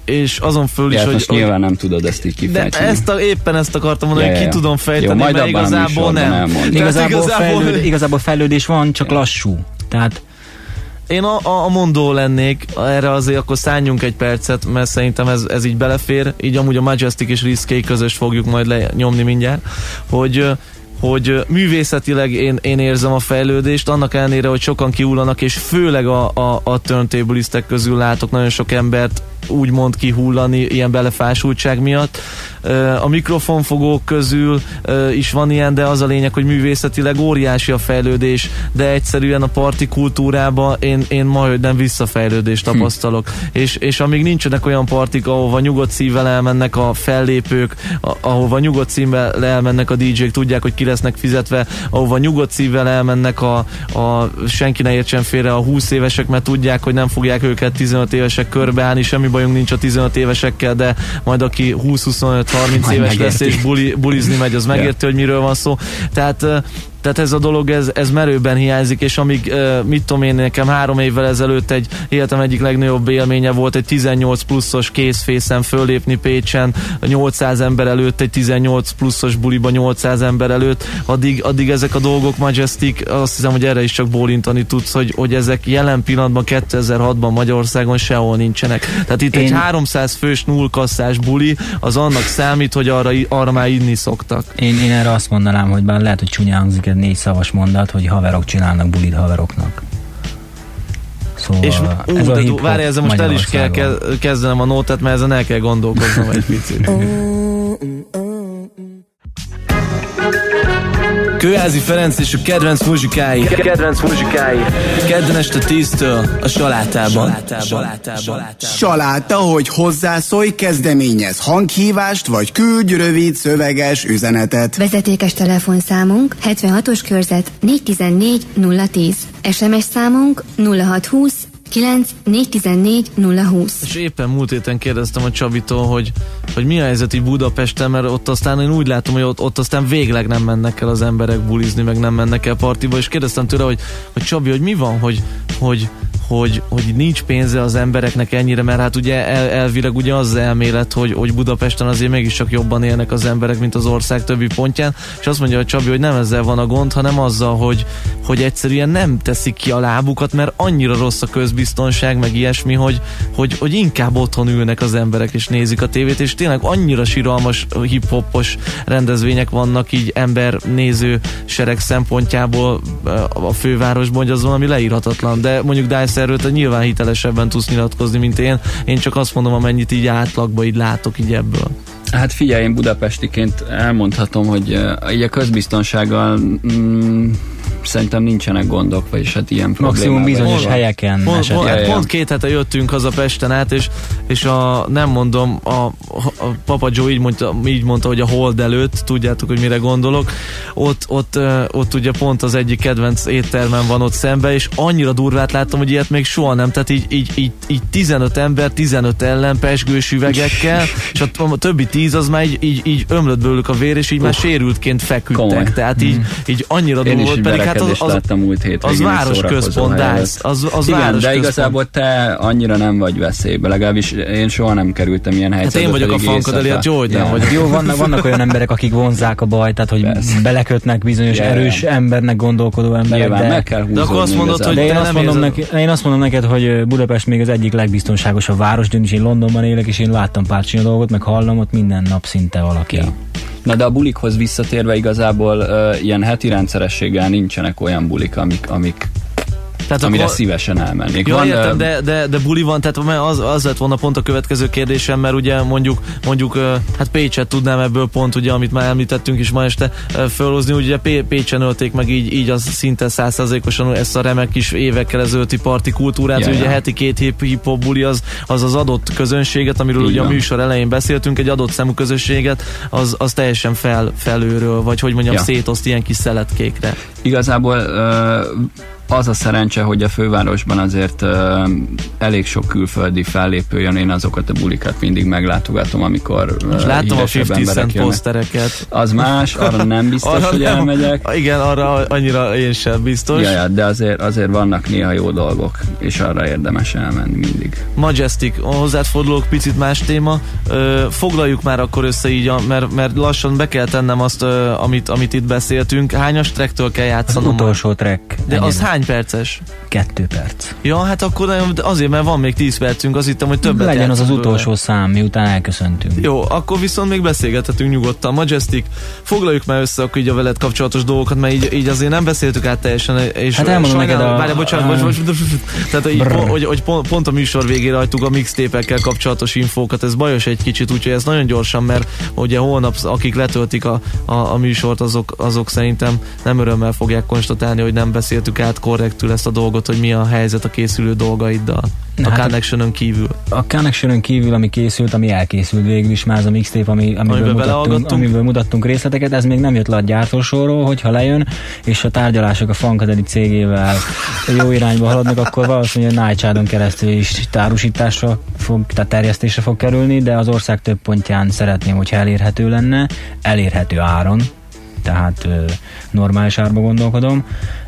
és azon föl is, hogy nyilván nem tudod ezt így kifejteni. De éppen ezt akartam mondani, hogy ki tudom fejteni, mert igazából nem. Igazából fejlődés van, csak lassú. Tehát én a mondó lennék, erre azért akkor szálljunk egy percet, mert szerintem ez így belefér, így amúgy a Majestic és Risky közös fogjuk majd lenyomni mindjárt, hogy művészetileg én érzem a fejlődést, annak ellenére, hogy sokan kihullanak, és főleg a turntablistek közül látok nagyon sok embert úgymond kihullani ilyen belefásultság miatt. A mikrofonfogók közül is van ilyen, de az a lényeg, hogy művészetileg óriási a fejlődés, de egyszerűen a parti kultúrában én majdnem visszafejlődést tapasztalok. És amíg nincsenek olyan partik, ahova nyugodt szívvel elmennek a fellépők, ahova nyugodt szívvel elmennek a DJ-k, tudják, hogy ki lesznek fizetve, ahova nyugodt szívvel elmennek a senki ne értsen félre, a 20 évesek, mert tudják, hogy nem fogják őket 15 évesek körbeállni, semmi bajunk nincs a 15 évesekkel, de majd aki 20-25-30 éves lesz és bulizni megy, az megérti, hogy miről van szó. Tehát ez a dolog, ez merőben hiányzik, és amíg, mit tudom én, nekem 3 évvel ezelőtt egy életem egyik legnagyobb élménye volt egy 18 pluszos készfészen föllépni Pécsen, 800 ember előtt, egy 18 pluszos buliba 800 ember előtt, addig ezek a dolgok, Majestic, azt hiszem, hogy erre is csak bólintani tudsz, hogy ezek jelen pillanatban 2006-ban Magyarországon sehol nincsenek. Tehát itt egy 300 fős nullkasszás buli, az annak számít, hogy arra már inni szoktak. Én erre azt mondanám, hogy bár lehet, hogy csúnya hangzik 4 szavas mondat, hogy haverok csinálnak bulit haveroknak. Szóval és várj, ezzel most el is kell kezdenem a nótát, mert ezen el kell gondolkoznom egy picit. Kőházi Ferenc és a kedvenc muzsikái. Kedden este 10-től a Salátában. Saláta, hogy hozzászólj, kezdeményez hanghívást, vagy küldj rövid szöveges üzenetet. Vezetékes telefonszámunk 76-os körzet 414 010. SMS számunk 0620 9 414 020. És éppen múlt héten kérdeztem a Csabitól, hogy mi a helyzet így Budapesten, mert ott aztán én úgy látom, hogy ott aztán végleg nem mennek el az emberek bulizni, meg nem mennek el partiba, és kérdeztem tőle, hogy Csabi, hogy mi van, hogy nincs pénze az embereknek ennyire, mert hát ugye elvileg ugye az elmélet, hogy Budapesten azért mégiscsak jobban élnek az emberek, mint az ország többi pontján, és azt mondja a Csabi, hogy nem ezzel van a gond, hanem azzal, hogy egyszerűen nem teszik ki a lábukat, mert annyira rossz a közbiztonság, meg ilyesmi, hogy inkább otthon ülnek az emberek és nézik a tévét, és tényleg annyira siralmas hip-hopos rendezvények vannak így embernéző sereg szempontjából a fővárosban, hogy az valami leírhatatlan, de mondjuk Dice erről te nyilván hitelesebben tudsz nyilatkozni, mint én csak azt mondom, amennyit így átlagban így látok így ebből. Hát figyelj, én budapestiként elmondhatom, hogy így a közbiztonsággal szerintem nincsenek gondok, vagyis hát ilyen problémával. Maximum bizonyos helyeken. Pont 2 hete jöttünk haza Pesten át, és nem mondom, a Papa Joe így mondta, hogy a Hold előtt, tudjátok, hogy mire gondolok, ott ugye pont az egyik kedvenc éttermen van ott szembe, és annyira durvát láttam, hogy ilyet még soha nem, tehát így 15 ember, 15 ellen pesgős üvegekkel, és a többi 10 az már így ömlött belőlük a vér, és így már sérültként feküdtek, komoly. Tehát így annyira durva volt, pedig hát az városközpont, igen, de igazából te annyira nem vagy veszélybe, legalábbis én soha nem kerültem ilyen helyzetbe. Hát én vagyok a fankadeli, hát jó, hogy nem vagyok. Jó, vannak olyan emberek, akik vonzzák a bajt, tehát hogy belekötnek bizonyos erős embernek gondolkodó emberek. Nyilván, meg kell húzódni. De akkor azt mondod, hogy én azt mondom neked, hogy Budapest még az egyik legbiztonságosabb város, de én Londonban élek, és én láttam pár csina dolgot, meg hallom ott minden nap szinte valaki. Ja. Na de a bulikhoz visszatérve igazából ilyen heti rendszerességgel nincsenek olyan bulik, amik tehát amire szívesen elmennék. Jó, értem, de buli van, tehát az lett volna pont a következő kérdésem, mert ugye mondjuk hát Pécset tudnám ebből pont, ugye, amit már említettünk is ma este fölhozni, ugye Pécsen ölték meg így az szinte 100%-osan ezt a remek kis évekkel ezelőtti parti kultúrát, ugye heti 2 hip-hop buli az adott közönséget, amiről ugye a műsor elején beszéltünk, egy adott számú közönséget, az teljesen felőről, vagy hogy mondjam, szétoszt ilyen kis szeletkékre. Igazából az a szerencse, hogy a fővárosban azért elég sok külföldi fellépő jön, én azokat a bulikat mindig meglátogatom, amikor láttam a 50 Cent posztereket. Az más, arra nem biztos, arra hogy nem, elmegyek. Igen, arra annyira én sem biztos. Ja, de azért vannak néha jó dolgok, és arra érdemes elmenni mindig. Majestic, hozzád fordulok, picit más téma. Foglaljuk már akkor össze így, mert lassan be kell tennem azt, amit itt beszéltünk. Hányas tracktől kell játszanom? Az utolsó track. De az hány perces? 2 perc. Ja, hát akkor azért, mert van még 10 percünk, azt hittem, hogy többet legyen az utolsó belőle. Szám, miután elköszöntünk. Jó, akkor viszont még beszélgethetünk nyugodtan. Majestic, foglaljuk már össze akkor így a veled kapcsolatos dolgokat, mert így azért nem beszéltük át teljesen. És hát elmondom neked tehát hogy pont a műsor végére hagytuk a mixtape-ekkel kapcsolatos infókat, ez bajos egy kicsit, úgyhogy ez nagyon gyorsan, mert ugye holnap akik letöltik a műsort, azok szerintem nem örömmel fogják konstatálni, hogy nem beszéltük át korrektül ezt a dolgot, hogy mi a helyzet a készülő dolgaiddal. A Connection-ön kívül. A Connection-ön kívül, ami készült, ami elkészült végül is már az a mixtape, amiből mutattunk részleteket, ez még nem jött le a gyártósorról, hogyha lejön, és a tárgyalások a Funkadelic cégével jó irányba haladnak, akkor valószínűleg Nightshade-on keresztül is tehát terjesztésre fog kerülni, de az ország több pontján szeretném, hogyha elérhető lenne, elérhető áron, tehát normális árba gondolkodom.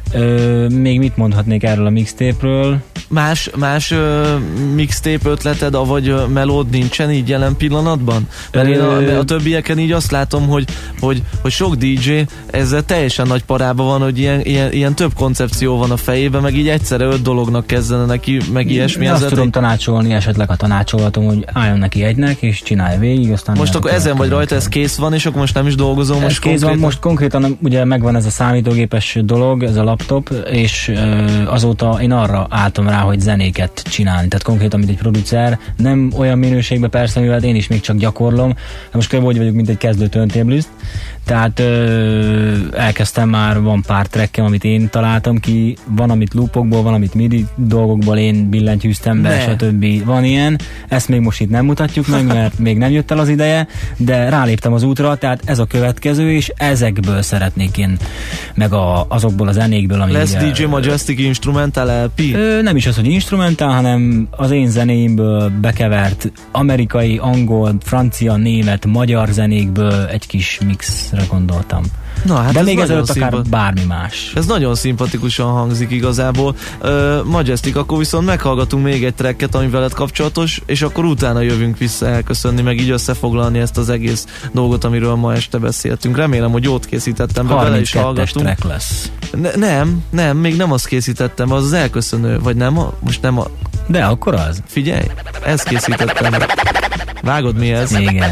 Még mit mondhatnék erről a mixtape-ről? Más mixtape ötleted, avagy melód nincsen így jelen pillanatban? Mert én a többieken így azt látom, hogy sok DJ ezzel teljesen nagy parában van, hogy ilyen több koncepció van a fejében, meg így egyszerre 5 dolognak kezdene neki, meg ilyesmi. Azt tudom tanácsolni, esetleg a tanácsolhatom, hogy álljon neki egynek, és csinálj végig, aztán... Most akkor ezen vagy rajta, ez kész van, és akkor most nem is dolgozom. Ez kész van, most konkrétan ugye megvan ez a számítógépes dolog, ez a laptop, és azóta én arra álltam rá, hogy zenéket csinálni. Tehát konkrétan, mint egy producer, nem olyan minőségben persze, mivel én is még csak gyakorlom, de most kb. Úgy vagyok, mint egy kezdő turntabliszt. Tehát elkezdtem már, van pár trackem, amit én találtam ki, van, amit loopokból, van, amit midi dolgokból én billentyűztem be, stb. Van ilyen. Ezt még most itt nem mutatjuk meg, mert még nem jött el az ideje, de ráléptem az útra, tehát ez a következő, és ezekből szeretnék én, meg azokból a zenékből, ami... Lesz DJ Majestic Instrumental LP? Nem is az, hogy instrumentál, hanem az én zenéimből bekevert amerikai, angol, francia, német, magyar zenékből egy kis mixre gondoltam. Na, hát de még ezelőtt akár bármi más. Ez nagyon szimpatikusan hangzik igazából. Majestic, akkor viszont meghallgatunk még egy tracket, ami veled kapcsolatos, és akkor utána jövünk vissza elköszönni, meg így összefoglalni ezt az egész dolgot, amiről ma este beszéltünk. Remélem, hogy jót készítettem be, bele is hallgatunk. Track lesz. Nem, még nem azt készítettem, az elköszönő, vagy nem? Most nem a... De akkor az. Figyelj, ezt készítettem. Vágod, mi ez? Igen.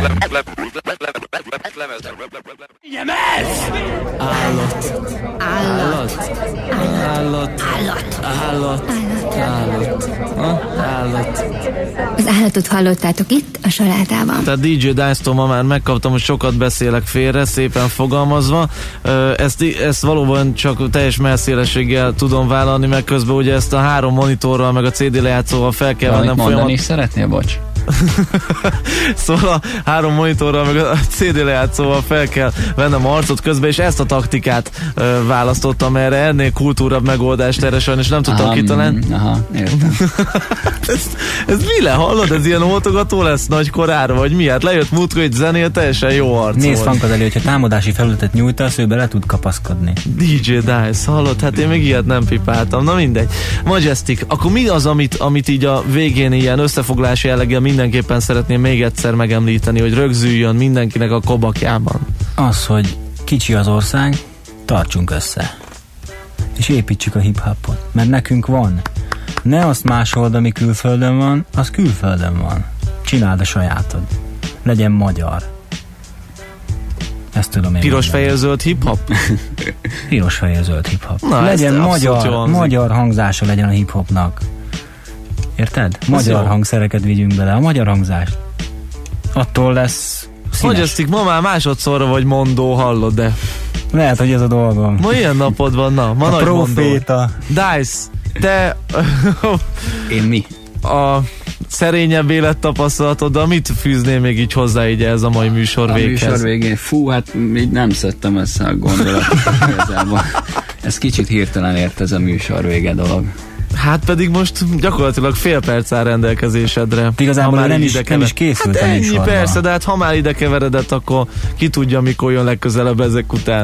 Állat. Az állatot hallottátok itt a salátában. Tehát DJ Dice-tól ma már megkaptam, hogy sokat beszélek félre, szépen fogalmazva. Ezt valóban csak teljes messzélességgel tudom vállalni, meg közben ugye ezt a 3 monitorral, meg a CD lejátszóval fel kell vennem mondani is szeretnél, bocs? Szóval a 3 monitorral, meg a CD lejátszóval fel kell vennem a harcot közben, és ezt a taktikát választottam erre, ennél kultúrabb megoldást erre sajnos nem tudtam kitalálni. Aha, értem. ez mi le, hallod? Ez ilyen oltogató lesz nagy korára, vagy mi? Hát lejött múltkor egy zenél, teljesen jó harc. Nézd Funkadeli, hogyha támadási felületet nyújtasz, ő bele tud kapaszkodni. DJ Dice, hallod? Hát én még ilyet nem pipáltam. Na mindegy. Majestic, akkor mi az, amit így a végén ilyen összefoglalási jelleggel mindenképpen szeretném még egyszer megemlíteni, hogy rögzüljön mindenkinek a kobakjában? Az, hogy kicsi az ország, tartsunk össze. És építsük a hip-hopot. Mert nekünk van. Ne azt másold, ami külföldön van, az külföldön van. Csináld a sajátod. Legyen magyar. Ezt tudom én. Piros fehér zöld hip-hop? Piros fehér zöld hip-hop. Legyen magyar hangzása legyen a hip-hopnak. Érted? Magyar hangszereket vigyünk bele, a magyar hangzást. Attól lesz színes. Majestic, ma már másodszorra vagy mondó, hallod, de... Lehet, hogy ez a dolgom. Ma ilyen napod van, na? Ma a nagy proféta. Mondó. Dice, te... Én mi? A szerényebb élettapasztalatoddal mit fűznél még így hozzá így ez a mai műsor véghez? A műsor végén, hát így nem szedtem össze a gondolatot igazából. Ez kicsit hirtelen ért ez a műsor vége dolog. Hát pedig most gyakorlatilag fél perc áll rendelkezésedre. Igazából nem is készült hát ennyi persze, de hát ha már ide keveredett, akkor ki tudja, mikor jön legközelebb ezek után.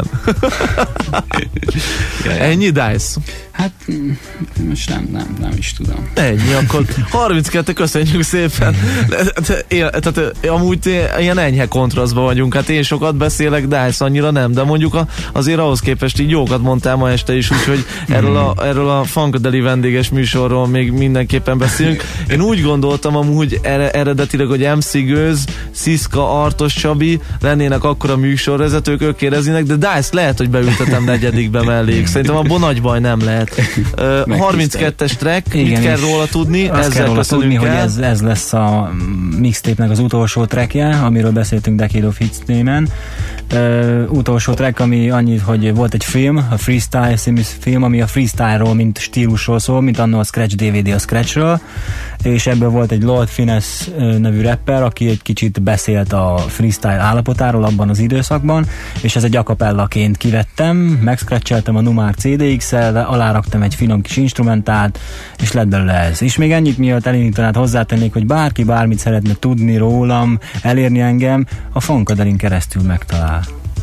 Ennyi, Dice? Hát most nem is tudom. Ennyi, akkor 32, köszönjük szépen. Tehát amúgy ilyen enyhe kontrasztban vagyunk. Hát én sokat beszélek, Dice annyira nem, de mondjuk azért ahhoz képest így jókat mondtál ma este is, úgyhogy erről a Funkadeli vendéges műsorról még mindenképpen beszélünk. Én úgy gondoltam amúgy eredetileg, hogy MC Gőz, Sziszka, Artos Csabi lennének akkor a műsorvezetők, ők kérdeznének, de Dice lehet, hogy beültetem negyedikbe melléjük. Szerintem abban nagy baj nem lehet. 32-es track, igen, mit kell róla tudni? Azt kell róla tudni, hogy ez lesz a mixtape-nek az utolsó trackje, amiről beszéltünk Decade of Hits némen. Utolsó track, ami annyit, hogy volt egy film, a Freestyle című film, ami a freestyle-ról, mint stílusról szól, mint annól a Scratch DVD a Scratchről, és ebből volt egy Lord Finesse nevű rapper, aki egy kicsit beszélt a freestyle állapotáról abban az időszakban, és ez egy a capellaként kivettem, megscratcheltem a Numark CDX-el, aláraktam egy finom kis instrumentált, és lett belőle ez. És még ennyit miatt elindítanád hozzátennék, hogy bárki bármit szeretne tudni rólam, elérni engem, a Funkadelin keresztül megtalál.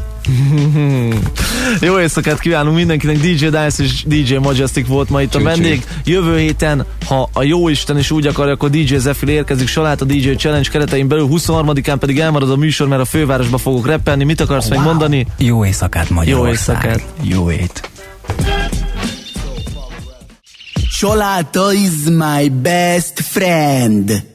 Jó éjszakát kívánunk mindenkinek, DJ Dice és DJ Majestic volt ma itt a vendég. Jövő héten, ha a jóisten is úgy akarja, akkor DJ Zephyr érkezik Saláta DJ Challenge keretein belül, 23-án pedig elmarad a műsor, mert a fővárosba fogok rappelni. Mit akarsz még mondani? Jó éjszakát, Magyarország. Jó éjszakát. Jó ét. Saláta is my best friend.